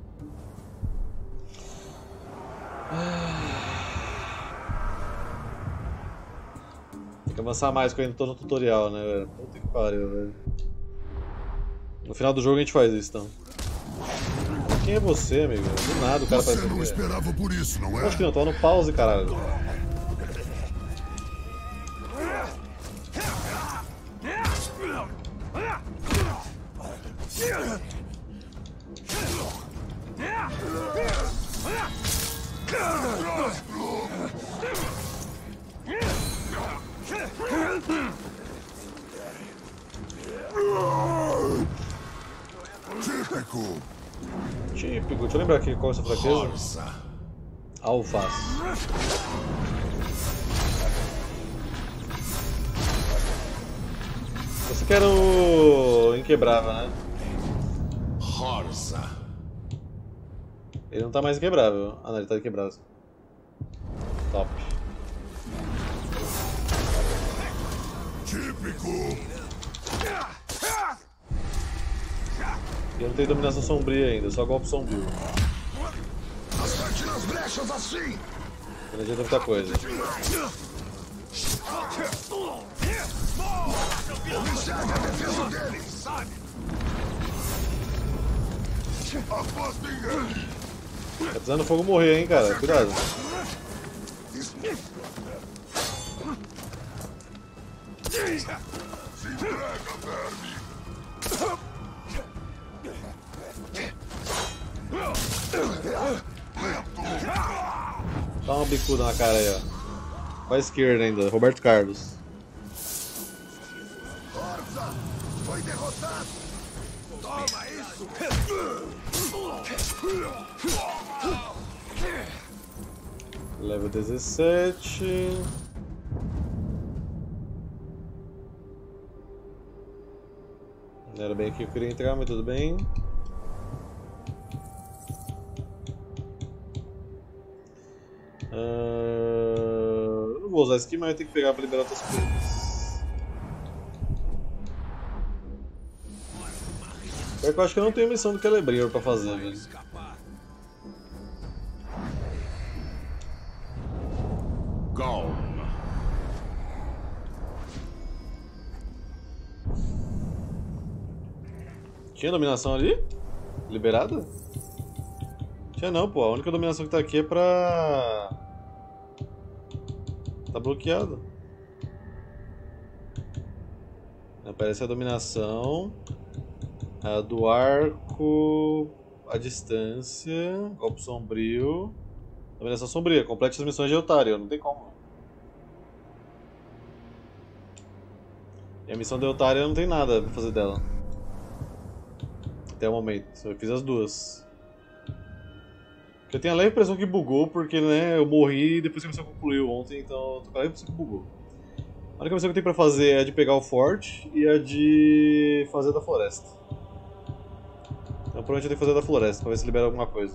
Tem que avançar mais quando eu tô no tutorial, né, velho? Puta que pariu, velho. No final do jogo a gente faz isso, então. Quem é você, amigo? Do nada o cara Você faz não esperava por isso, não é? Acho que não, tô no pause, caralho. Típico. Deixa eu lembrar aqui qual é a sua fraqueza. Alface. Você quer o inquebrável, né? Horsa. Ele não tá mais inquebrável. Ah, não, ele tá inquebrável. Top. Típico. Eu não tenho dominação sombria ainda, só golpe sombrio. As nas brechas assim! Não adianta muita coisa. Observe a defesa deles! Afastem ele! Tá precisando fogo morrer, hein, cara. Cuidado. Se entrega, verme! Dá uma bicuda na cara aí, ó. Pra esquerda ainda, Roberto Carlos. Forza! Foi derrotado! Toma isso! Level 17. Não era bem aqui que eu queria entrar, mas tudo bem. Eu não vou usar aqui, mas eu tenho que pegar para liberar outras coisas. Eu acho que eu não tenho missão do Celebrimbor para fazer, velho. Calma. Tinha dominação ali? Liberada? Tinha não, pô. A única dominação que tá aqui é pra... Tá bloqueado. Aparece a dominação. A do arco... A distância... Golpe sombrio... Dominação sombria. Complete as missões de Eltarion. Não tem como. E a missão de Eltarion não tem nada pra fazer dela. Até o momento. Eu fiz as duas. Eu tenho a leve impressão que bugou, porque né, eu morri e depois que a missão concluiu ontem, então eu tô com a leve impressão que bugou. A única missão que eu tenho pra fazer é a de pegar o forte e a de fazer da floresta. Então provavelmente eu tenho que fazer da floresta, pra ver se libera alguma coisa.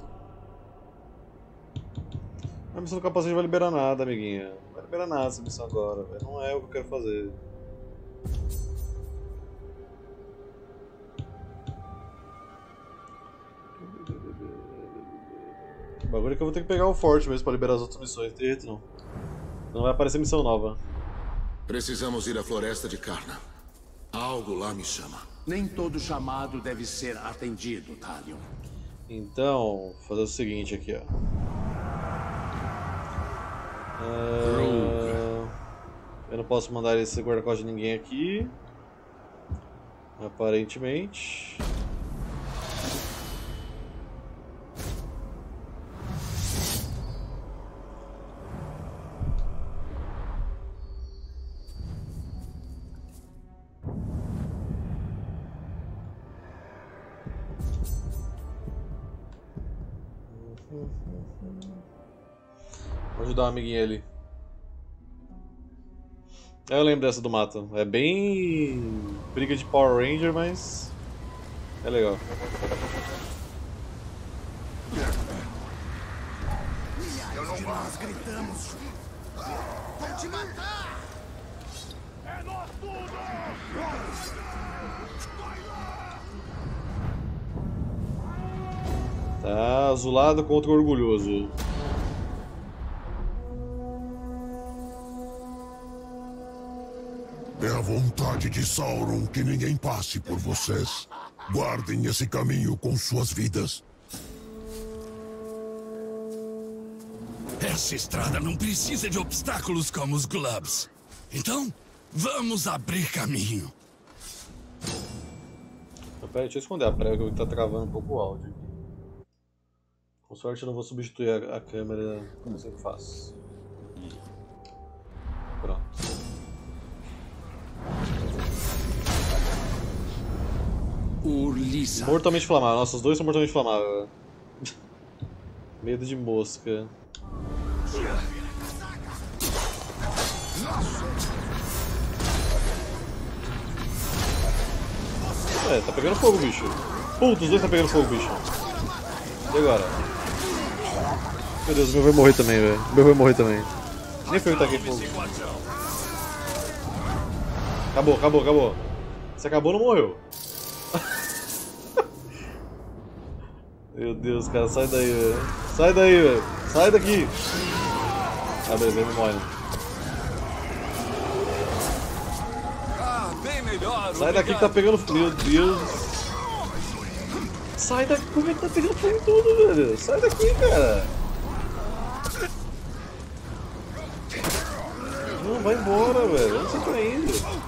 A missão do capacete não vai liberar nada, amiguinha. Não vai liberar nada essa missão agora, véio. Não é o que eu quero fazer. O bagulho é que eu vou ter que pegar o forte mesmo pra liberar as outras missões, não tem jeito não. Não vai aparecer missão nova. Precisamos ir à floresta de Karna. Algo lá me chama. Nem todo chamado deve ser atendido, Talion. Então, vou fazer o seguinte aqui, ó. Eu não posso mandar esse guarda-costas de ninguém aqui. Aparentemente. Vou ajudar um amiguinho ali. Eu lembro dessa do mato. É bem briga de Power Ranger, mas é legal. Nós gritamos. Vou te matar! É nós tudo! Tá, azulado contra o orgulhoso. É a vontade de Sauron que ninguém passe por vocês. Guardem esse caminho com suas vidas. Essa estrada não precisa de obstáculos como os Glubs. Então, vamos abrir caminho. Peraí, deixa eu esconder a prega que tá travando um pouco o áudio. Com sorte eu não vou substituir a câmera como eu sempre faço. Pronto. Urlissa. Mortalmente inflamável. Nossa, os dois são mortalmente inflamáveis. Medo de mosca. É, tá pegando fogo, bicho. Puta, os dois tá pegando fogo, bicho. E agora? Meu Deus, o meu vai morrer também, velho. O meu vai morrer também. Nem foi eu que taquei fogo. Acabou, acabou, acabou. Se acabou, não morreu. Meu Deus, cara, sai daí, velho. Sai daí, velho. Sai daqui. Ah, beleza, ele morre. Bem melhor. Sai daqui que tá pegando fogo. Meu Deus. Sai daqui, como é que tá pegando fogo tudo, velho? Sai daqui, cara. Não, vai embora, velho. Onde você tá indo?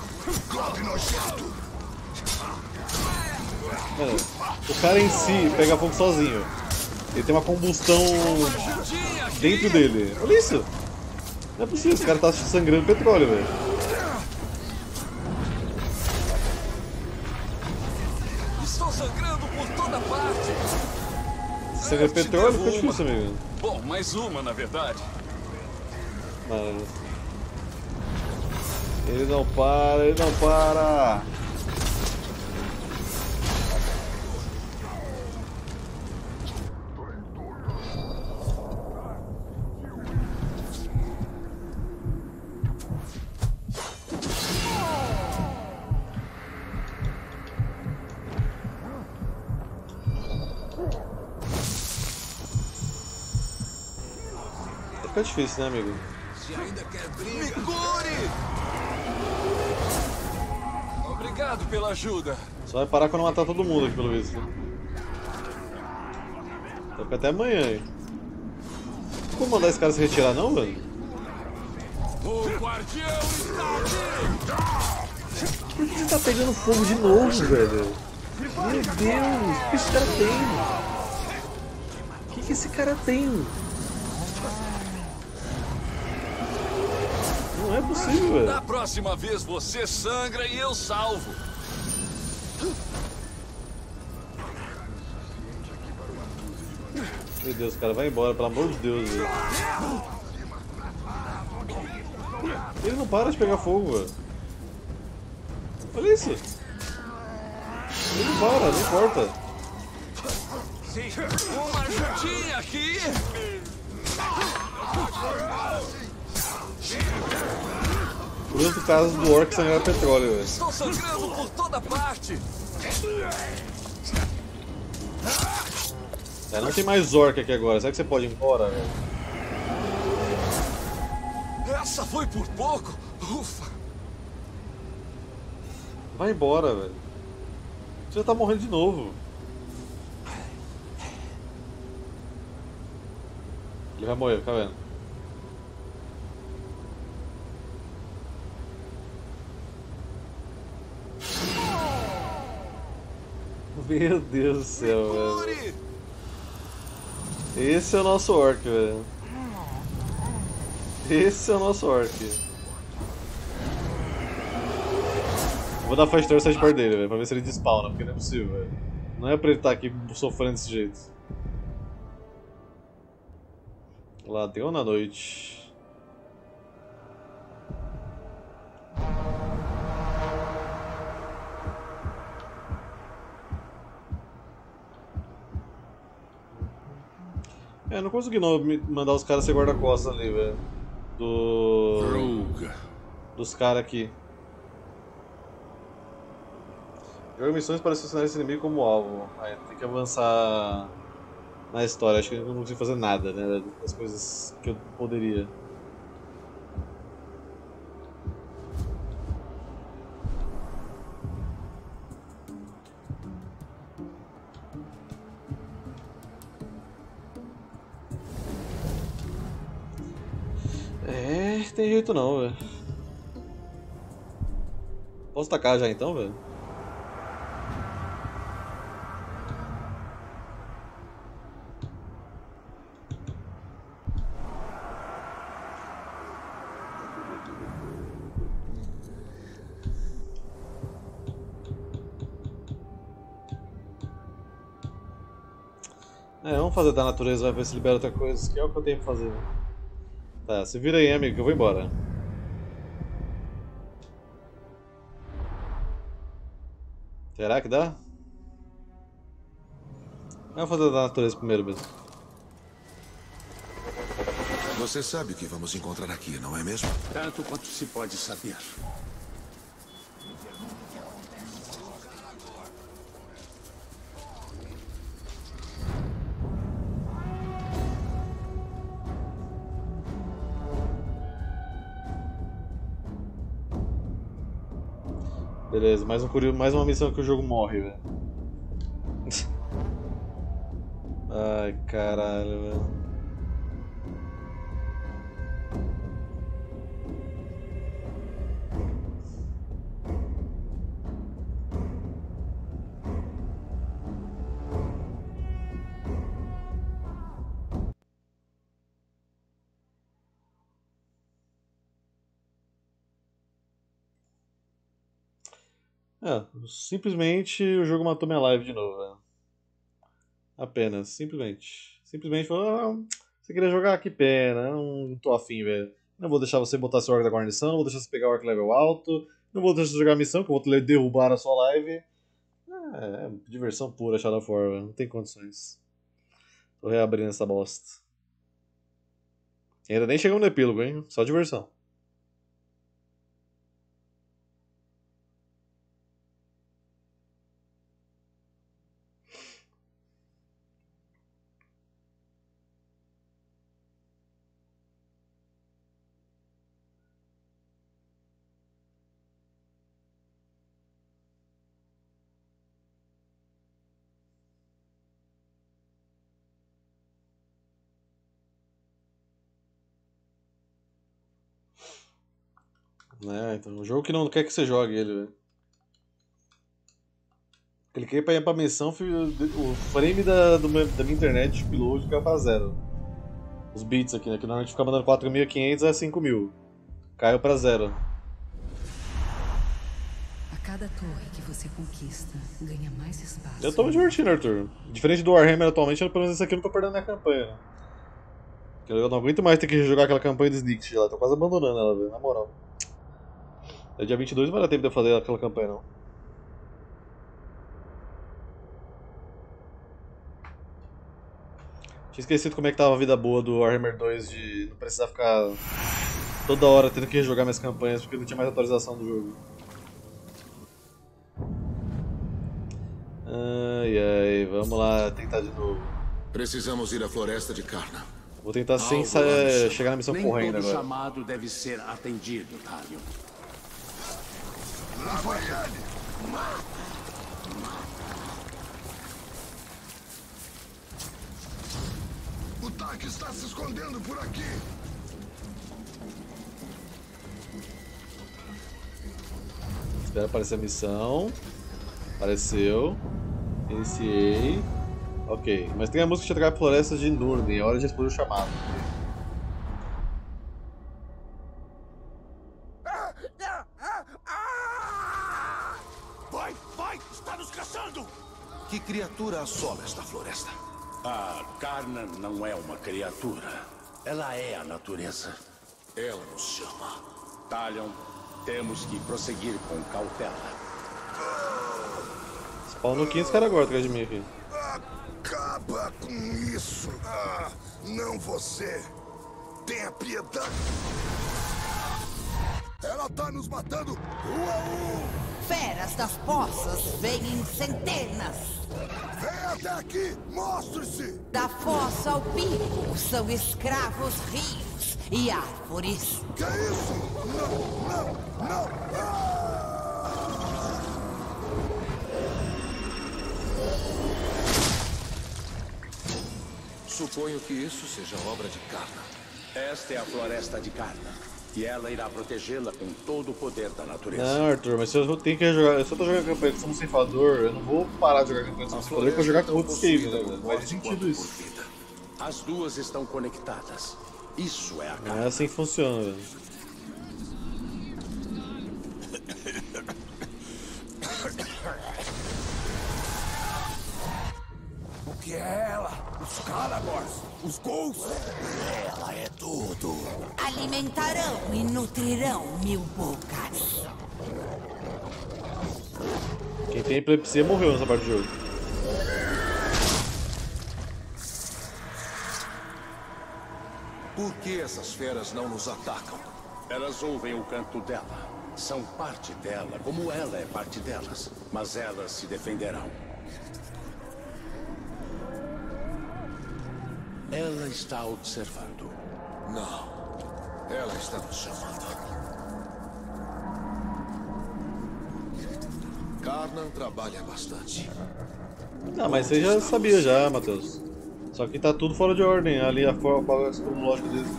Mano, o cara em si pega fogo sozinho. Ele tem uma combustão dentro dele. Olha isso! Não é possível, esse cara tá sangrando petróleo, velho. Estou sangrando por toda parte. Sangra petróleo? Fica difícil, amigo. Bom, mais uma, na verdade. Mano. Ele não para, ele não para! Fica difícil, né, amigo? Se ainda quer briga, me cure! Obrigado pela ajuda. Só vai parar quando matar todo mundo aqui, pelo visto. Vai ficar até amanhã aí. Não vou mandar esse cara se retirar, não, velho? O guardião está aqui! Por que ele tá pegando fogo de novo, velho? Meu Deus, o que esse cara tem? O que esse cara tem? Não é possível, velho. Da próxima vez você sangra e eu salvo. Meu Deus, cara, vai embora, pelo amor de Deus, velho. Ele não para de pegar fogo, velho. Olha isso. Ele não para, não importa. Sim, uma ajudinha aqui. Por outro caso do orc sangrar petróleo, velho. Estou sangrando por toda parte. É, não tem mais orc aqui agora. Será que você pode ir embora, velho? Essa foi por pouco. Ufa. Vai embora, velho. Você já tá morrendo de novo. Ele vai morrer, fica vendo. Meu Deus do céu, velho. Esse é o nosso orc, velho. Esse é o nosso orc. Vou dar fast turn perto dele, velho, pra ver se ele despawna, porque não é possível, velho. Não é pra ele estar aqui sofrendo desse jeito. Lá deu na noite. É, não consegui não mandar os caras ser guarda-costas ali, velho. Dos caras aqui. Joga missões para assassinar esse inimigo como alvo. Aí tem que avançar na história. Acho que eu não consigo fazer nada, né? Das coisas que eu poderia. É, tem jeito não, velho. Posso tacar já então, velho? É, vamos fazer da natureza, vai ver se libera outra coisa, que é o que eu tenho pra fazer. Tá, se vira aí, amigo, que eu vou embora. Será que dá? Vamos fazer da natureza primeiro mesmo. Você sabe o que vamos encontrar aqui, não é mesmo? Tanto quanto se pode saber. Beleza, mais uma missão que o jogo morre, velho. Ai, caralho, velho. Simplesmente o jogo matou minha live de novo, velho. Apenas, simplesmente. Simplesmente falou, você queria jogar? Que pena, não tô afim, velho. Não vou deixar você botar seu orc da guarnição, não vou deixar você pegar o orc level alto, não vou deixar você jogar a missão, que eu vou derrubar a sua live. É diversão pura, Shadow of War, velho. Não tem condições. Tô reabrindo essa bosta. E ainda nem chegamos no epílogo, hein? Só diversão. Então, um jogo que não quer que você jogue ele, velho. Cliquei pra ir pra missão, o frame da minha internet de upload caiu pra 0. Os bits aqui, né? Que normalmente fica mandando 4.500 a 5.000. Caiu pra 0. A cada torre que você conquista, ganha mais espaço. Eu tô me divertindo, Arthur. Diferente do Warhammer atualmente, pelo menos esse aqui eu não tô perdendo minha campanha. Eu não aguento mais ter que jogar aquela campanha de Snicked lá. Tô quase abandonando ela, velho. Na moral. É dia 22, não vai dar tempo de eu fazer aquela campanha, não. Tinha esquecido como é que tava a vida boa do Warhammer 2 de não precisar ficar toda hora tendo que rejogar minhas campanhas porque não tinha mais atualização do jogo. Ai, vamos lá tentar de novo. Precisamos ir à floresta de Karna. Vou tentar sem chegar na missão correndo agora. Nem todo chamado deve ser atendido, Talion. Lá vai ele! O tanque está se escondendo por aqui! Espera aparecer a missão. Apareceu. Iniciei. Ok, mas tem a música de atacar a floresta de Nurden. É hora de responder o chamado. Vai! Está nos caçando! Que criatura assola esta floresta? A Karna não é uma criatura. Ela é a natureza. Ela nos chama. Talion, temos que prosseguir com cautela. Spawnou 500 caras agora atrás de mim aqui. Acaba com isso! Não você! Tenha piedade! Ela tá nos matando! Feras das poças vêm em centenas! Vem até aqui! Mostre-se! Da fossa ao pico são escravos rios e árvores. Que é isso? Não! Suponho que isso seja obra de Karna. Esta é a floresta de Karna. E ela irá protegê-la com todo o poder da natureza. Não, Arthur, mas se eu tenho que jogar. Se eu tô jogando campanha com um ceifador, eu não vou parar de jogar campanha com ceifador pra jogar com outro escape, né? Não faz sentido isso. As duas estão conectadas. Isso é a Karna. Não é assim que funciona, velho. O que é ela? Os Calabors! Os Ghouls! Ela é tudo! Alimentarão e nutrirão 1000 bocas. Quem tem epilepsia morreu nessa parte do jogo. Por que essas feras não nos atacam? Elas ouvem o canto dela. São parte dela, como ela é parte delas. Mas elas se defenderão. Ela está observando. Não. Ela está nos chamando. Karnan trabalha bastante. Ah, mas você já sabia já, Matheus. Só que tá tudo fora de ordem, ali a forma cronológica dele.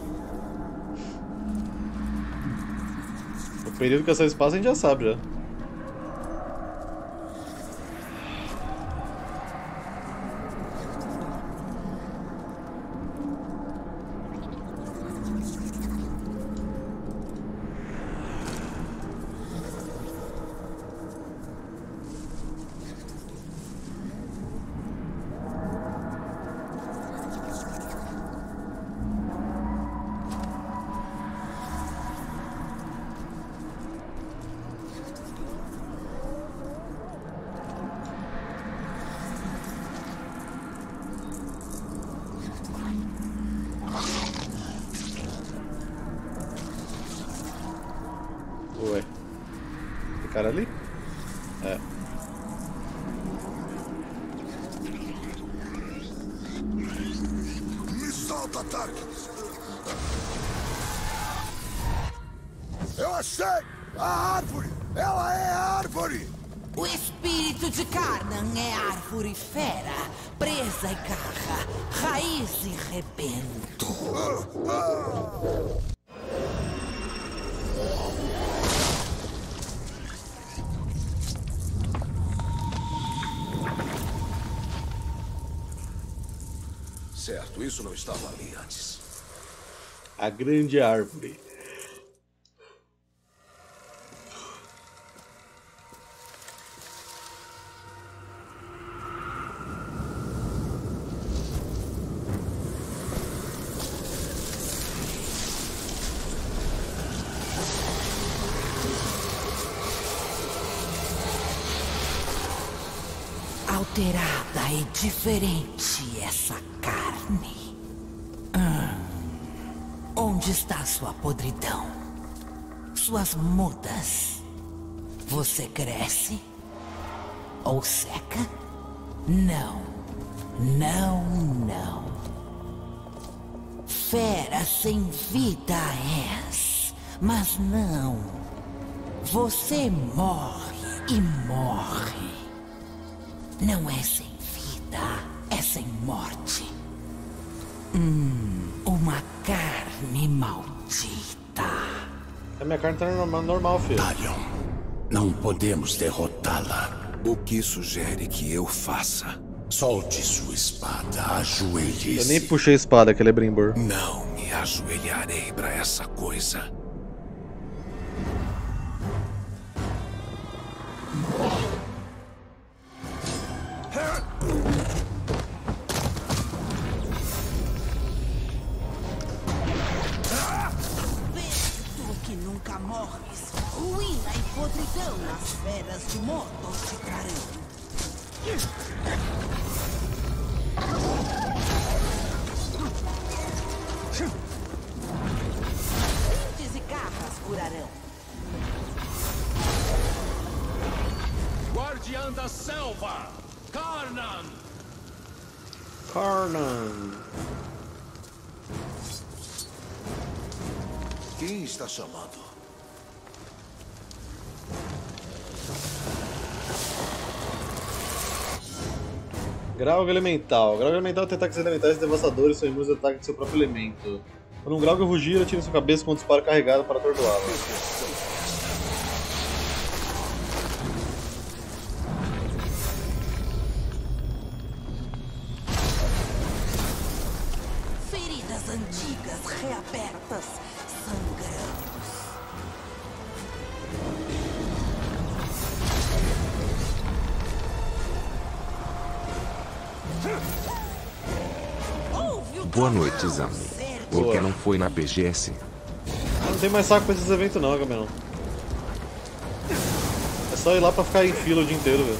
O período que essa espaço a gente já sabe já. Ué. Esse cara ali? É. Me solta, Tark! Eu achei! A árvore! Ela é a árvore! O espírito de Karnan é árvore fera, presa e garra, raiz e rebento. Certo, isso não estava ali antes. A grande árvore. Alterada e diferente essa carne. Onde está sua podridão? Suas mudas? Você cresce? Ou seca? Não. Não, não. Fera sem vida és. Mas não. Você morre e morre. Não é sem vida, é sem morte. Uma carne maldita. A minha carne tá normal, filho. Talion, não podemos derrotá-la. O que sugere que eu faça? Solte sua espada, ajoelhe-se. Eu nem puxei a espada, que ele é Brimbor. Não me ajoelharei pra essa coisa. Que nunca morres, ruína e podridão nas feras de Mordor te trarão. Dentes e garras curarão. Guardiã da selva, Karnan! Karnan. Quem está chamando? Graug elemental. Graug elemental tem ataques elementais devastadores, são imunes ao ataque de seu próprio elemento. Quando um Graug rugir, atira em sua cabeça com um disparo carregado para atordoá-lo. Feridas antigas reabertas, sangrando. Boa noite, Zami. Por que não foi na BGS? Não tem mais saco pra esses eventos não, Gamelão. É só ir lá pra ficar em fila o dia inteiro, velho.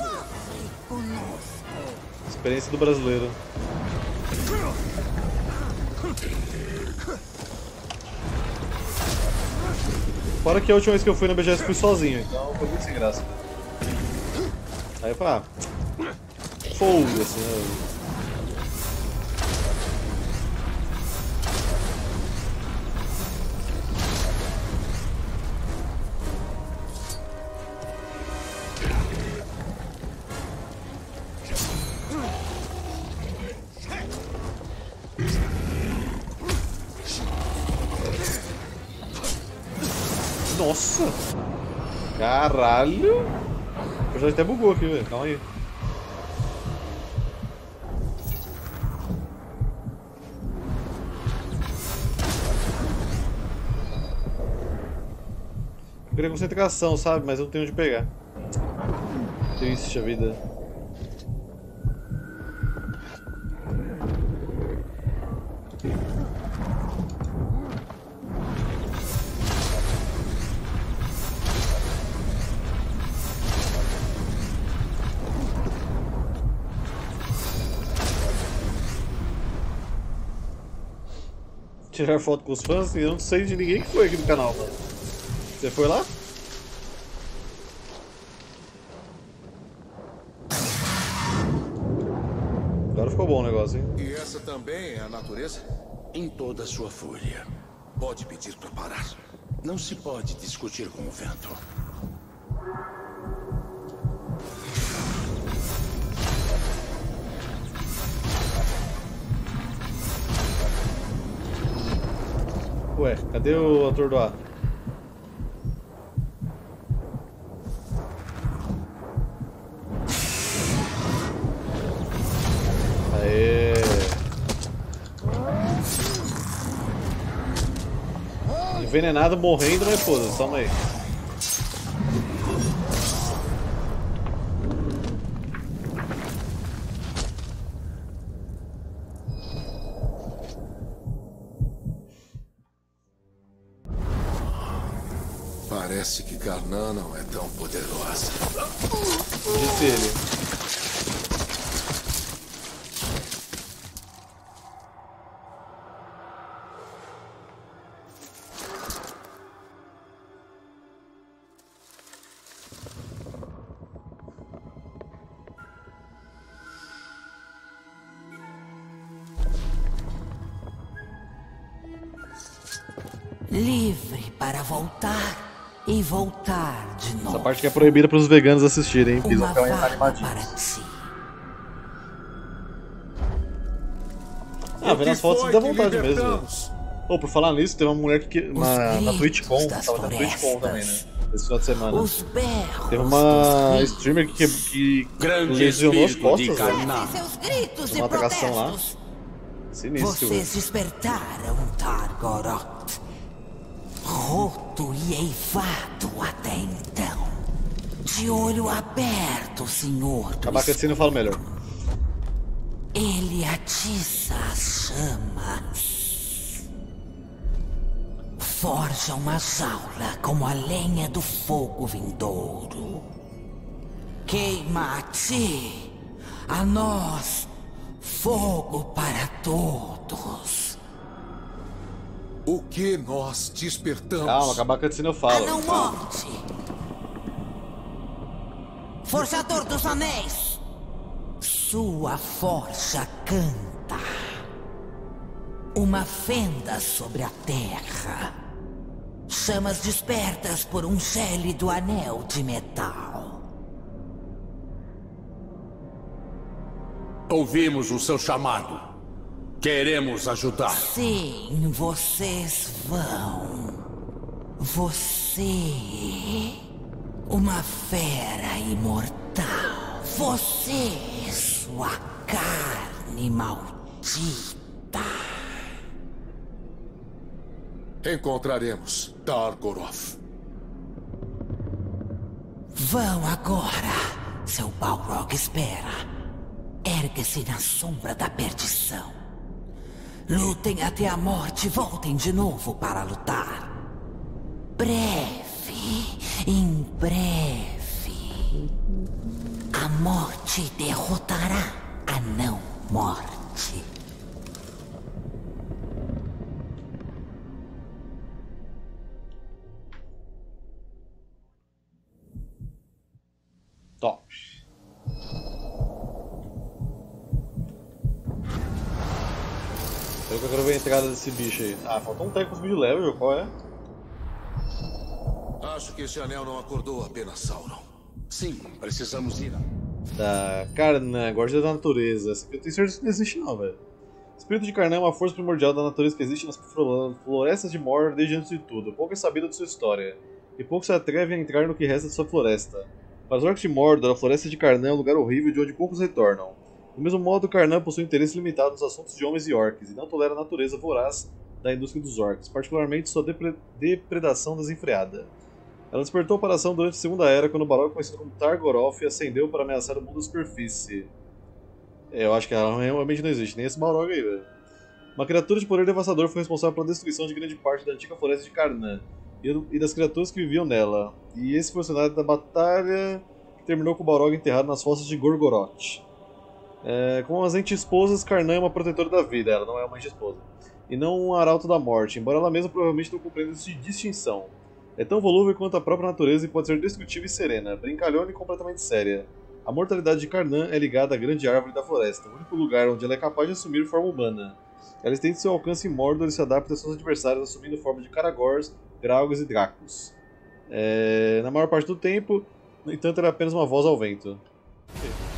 Experiência do brasileiro. Fora que a última vez que eu fui na BGS fui sozinho, então foi muito sem graça. Aí eu falei, foda-se, né? Nossa! Caralho! O personagem até bugou aqui, velho. Calma aí. Eu queria concentração, sabe? Mas eu não tenho onde pegar. Triste a vida. Tirar foto com os fãs? Eu não sei de ninguém que foi aqui no canal, mano. Você foi lá? Agora ficou bom o negócio, hein? E essa também é a natureza? Em toda a sua fúria. Pode pedir para parar. Não se pode discutir com o vento. Ué, cadê o atordoado? Aê! Envenenado, morrendo, mas foda-se, toma aí. Parece que Carnan não é tão poderosa. Disse ele. Livre para voltar e voltar de novo. Essa parte que é proibida para os veganos assistirem, hein? Uma vaga para ti. Ah, vendo as fotos dá vontade mesmo. Pô, por falar nisso, teve uma mulher que na TwitchCon, tava na TwitchCon também, né? Esse final de semana. Teve uma streamer que lesionou as costas, velho. Uma atacação lá. Sinistro. Vocês despertaram Targoroth. Roto e eivado até então. De olho aberto, senhor. Acabar com assim eu falo melhor. Ele atiça as chamas. Forja uma jaula como a lenha do fogo vindouro. Queima a ti, a nós, fogo para todos. O que nós despertamos? Calma, acabar com assim eu falo. A não morte. Forjador dos Anéis. Sua forja canta. Uma fenda sobre a terra. Chamas despertas por um gélido anel de metal. Ouvimos o seu chamado. Queremos ajudar. Sim, vocês vão. Você... uma fera imortal. Você, sua carne maldita. Encontraremos Targoroth. Vão agora. Seu Balrog espera. Ergue-se na sombra da perdição. Lutem até a morte e voltem de novo para lutar. Breve, em breve, a morte derrotará a não morte. Top. Eu quero ver a entrada desse bicho aí. Ah, falta um tempo de level, qual é? Acho que esse anel não acordou apenas Sauron. Sim, precisamos ir. Da Carnan, guarda da natureza. Essa aqui eu tenho certeza que não existe não, velho. espírito de Carnã é uma força primordial da natureza que existe nas florestas de Mordor desde antes de tudo. Pouco é sabido de sua história, e pouco se atreve a entrar no que resta de sua floresta. Para os orcs de Mordor, a floresta de Carnã é um lugar horrível de onde poucos retornam. Do mesmo modo, Carnã possui interesse limitado nos assuntos de homens e orcs, e não tolera a natureza voraz da indústria dos orcs, particularmente sua depredação desenfreada. Ela despertou para a ação durante a Segunda Era, quando o Balrog, conhecido como Targoroth, ascendeu para ameaçar o mundo da superfície. Eu acho que ela realmente não existe, nem esse Balrog aí, velho. Uma criatura de poder devastador foi responsável pela destruição de grande parte da antiga floresta de Carnã e das criaturas que viviam nela. E esse foi o cenário da batalha que terminou com o Balrog enterrado nas fossas de Gorgoroth. Como as ente-esposas, Carnã é uma protetora da vida, ela não é uma ente-esposa. E não um arauto da morte, embora ela mesma provavelmente não compreenda essa distinção. É tão volúvel quanto a própria natureza e pode ser destrutiva e serena, brincalhona e completamente séria. A mortalidade de Carnã é ligada à grande árvore da floresta, o único lugar onde ela é capaz de assumir forma humana. Ela estende seu alcance em Mordor e se adapta a seus adversários, assumindo forma de Caragors, Graugrs e Dracos. Na maior parte do tempo, no entanto, ela é apenas uma voz ao vento. Okay.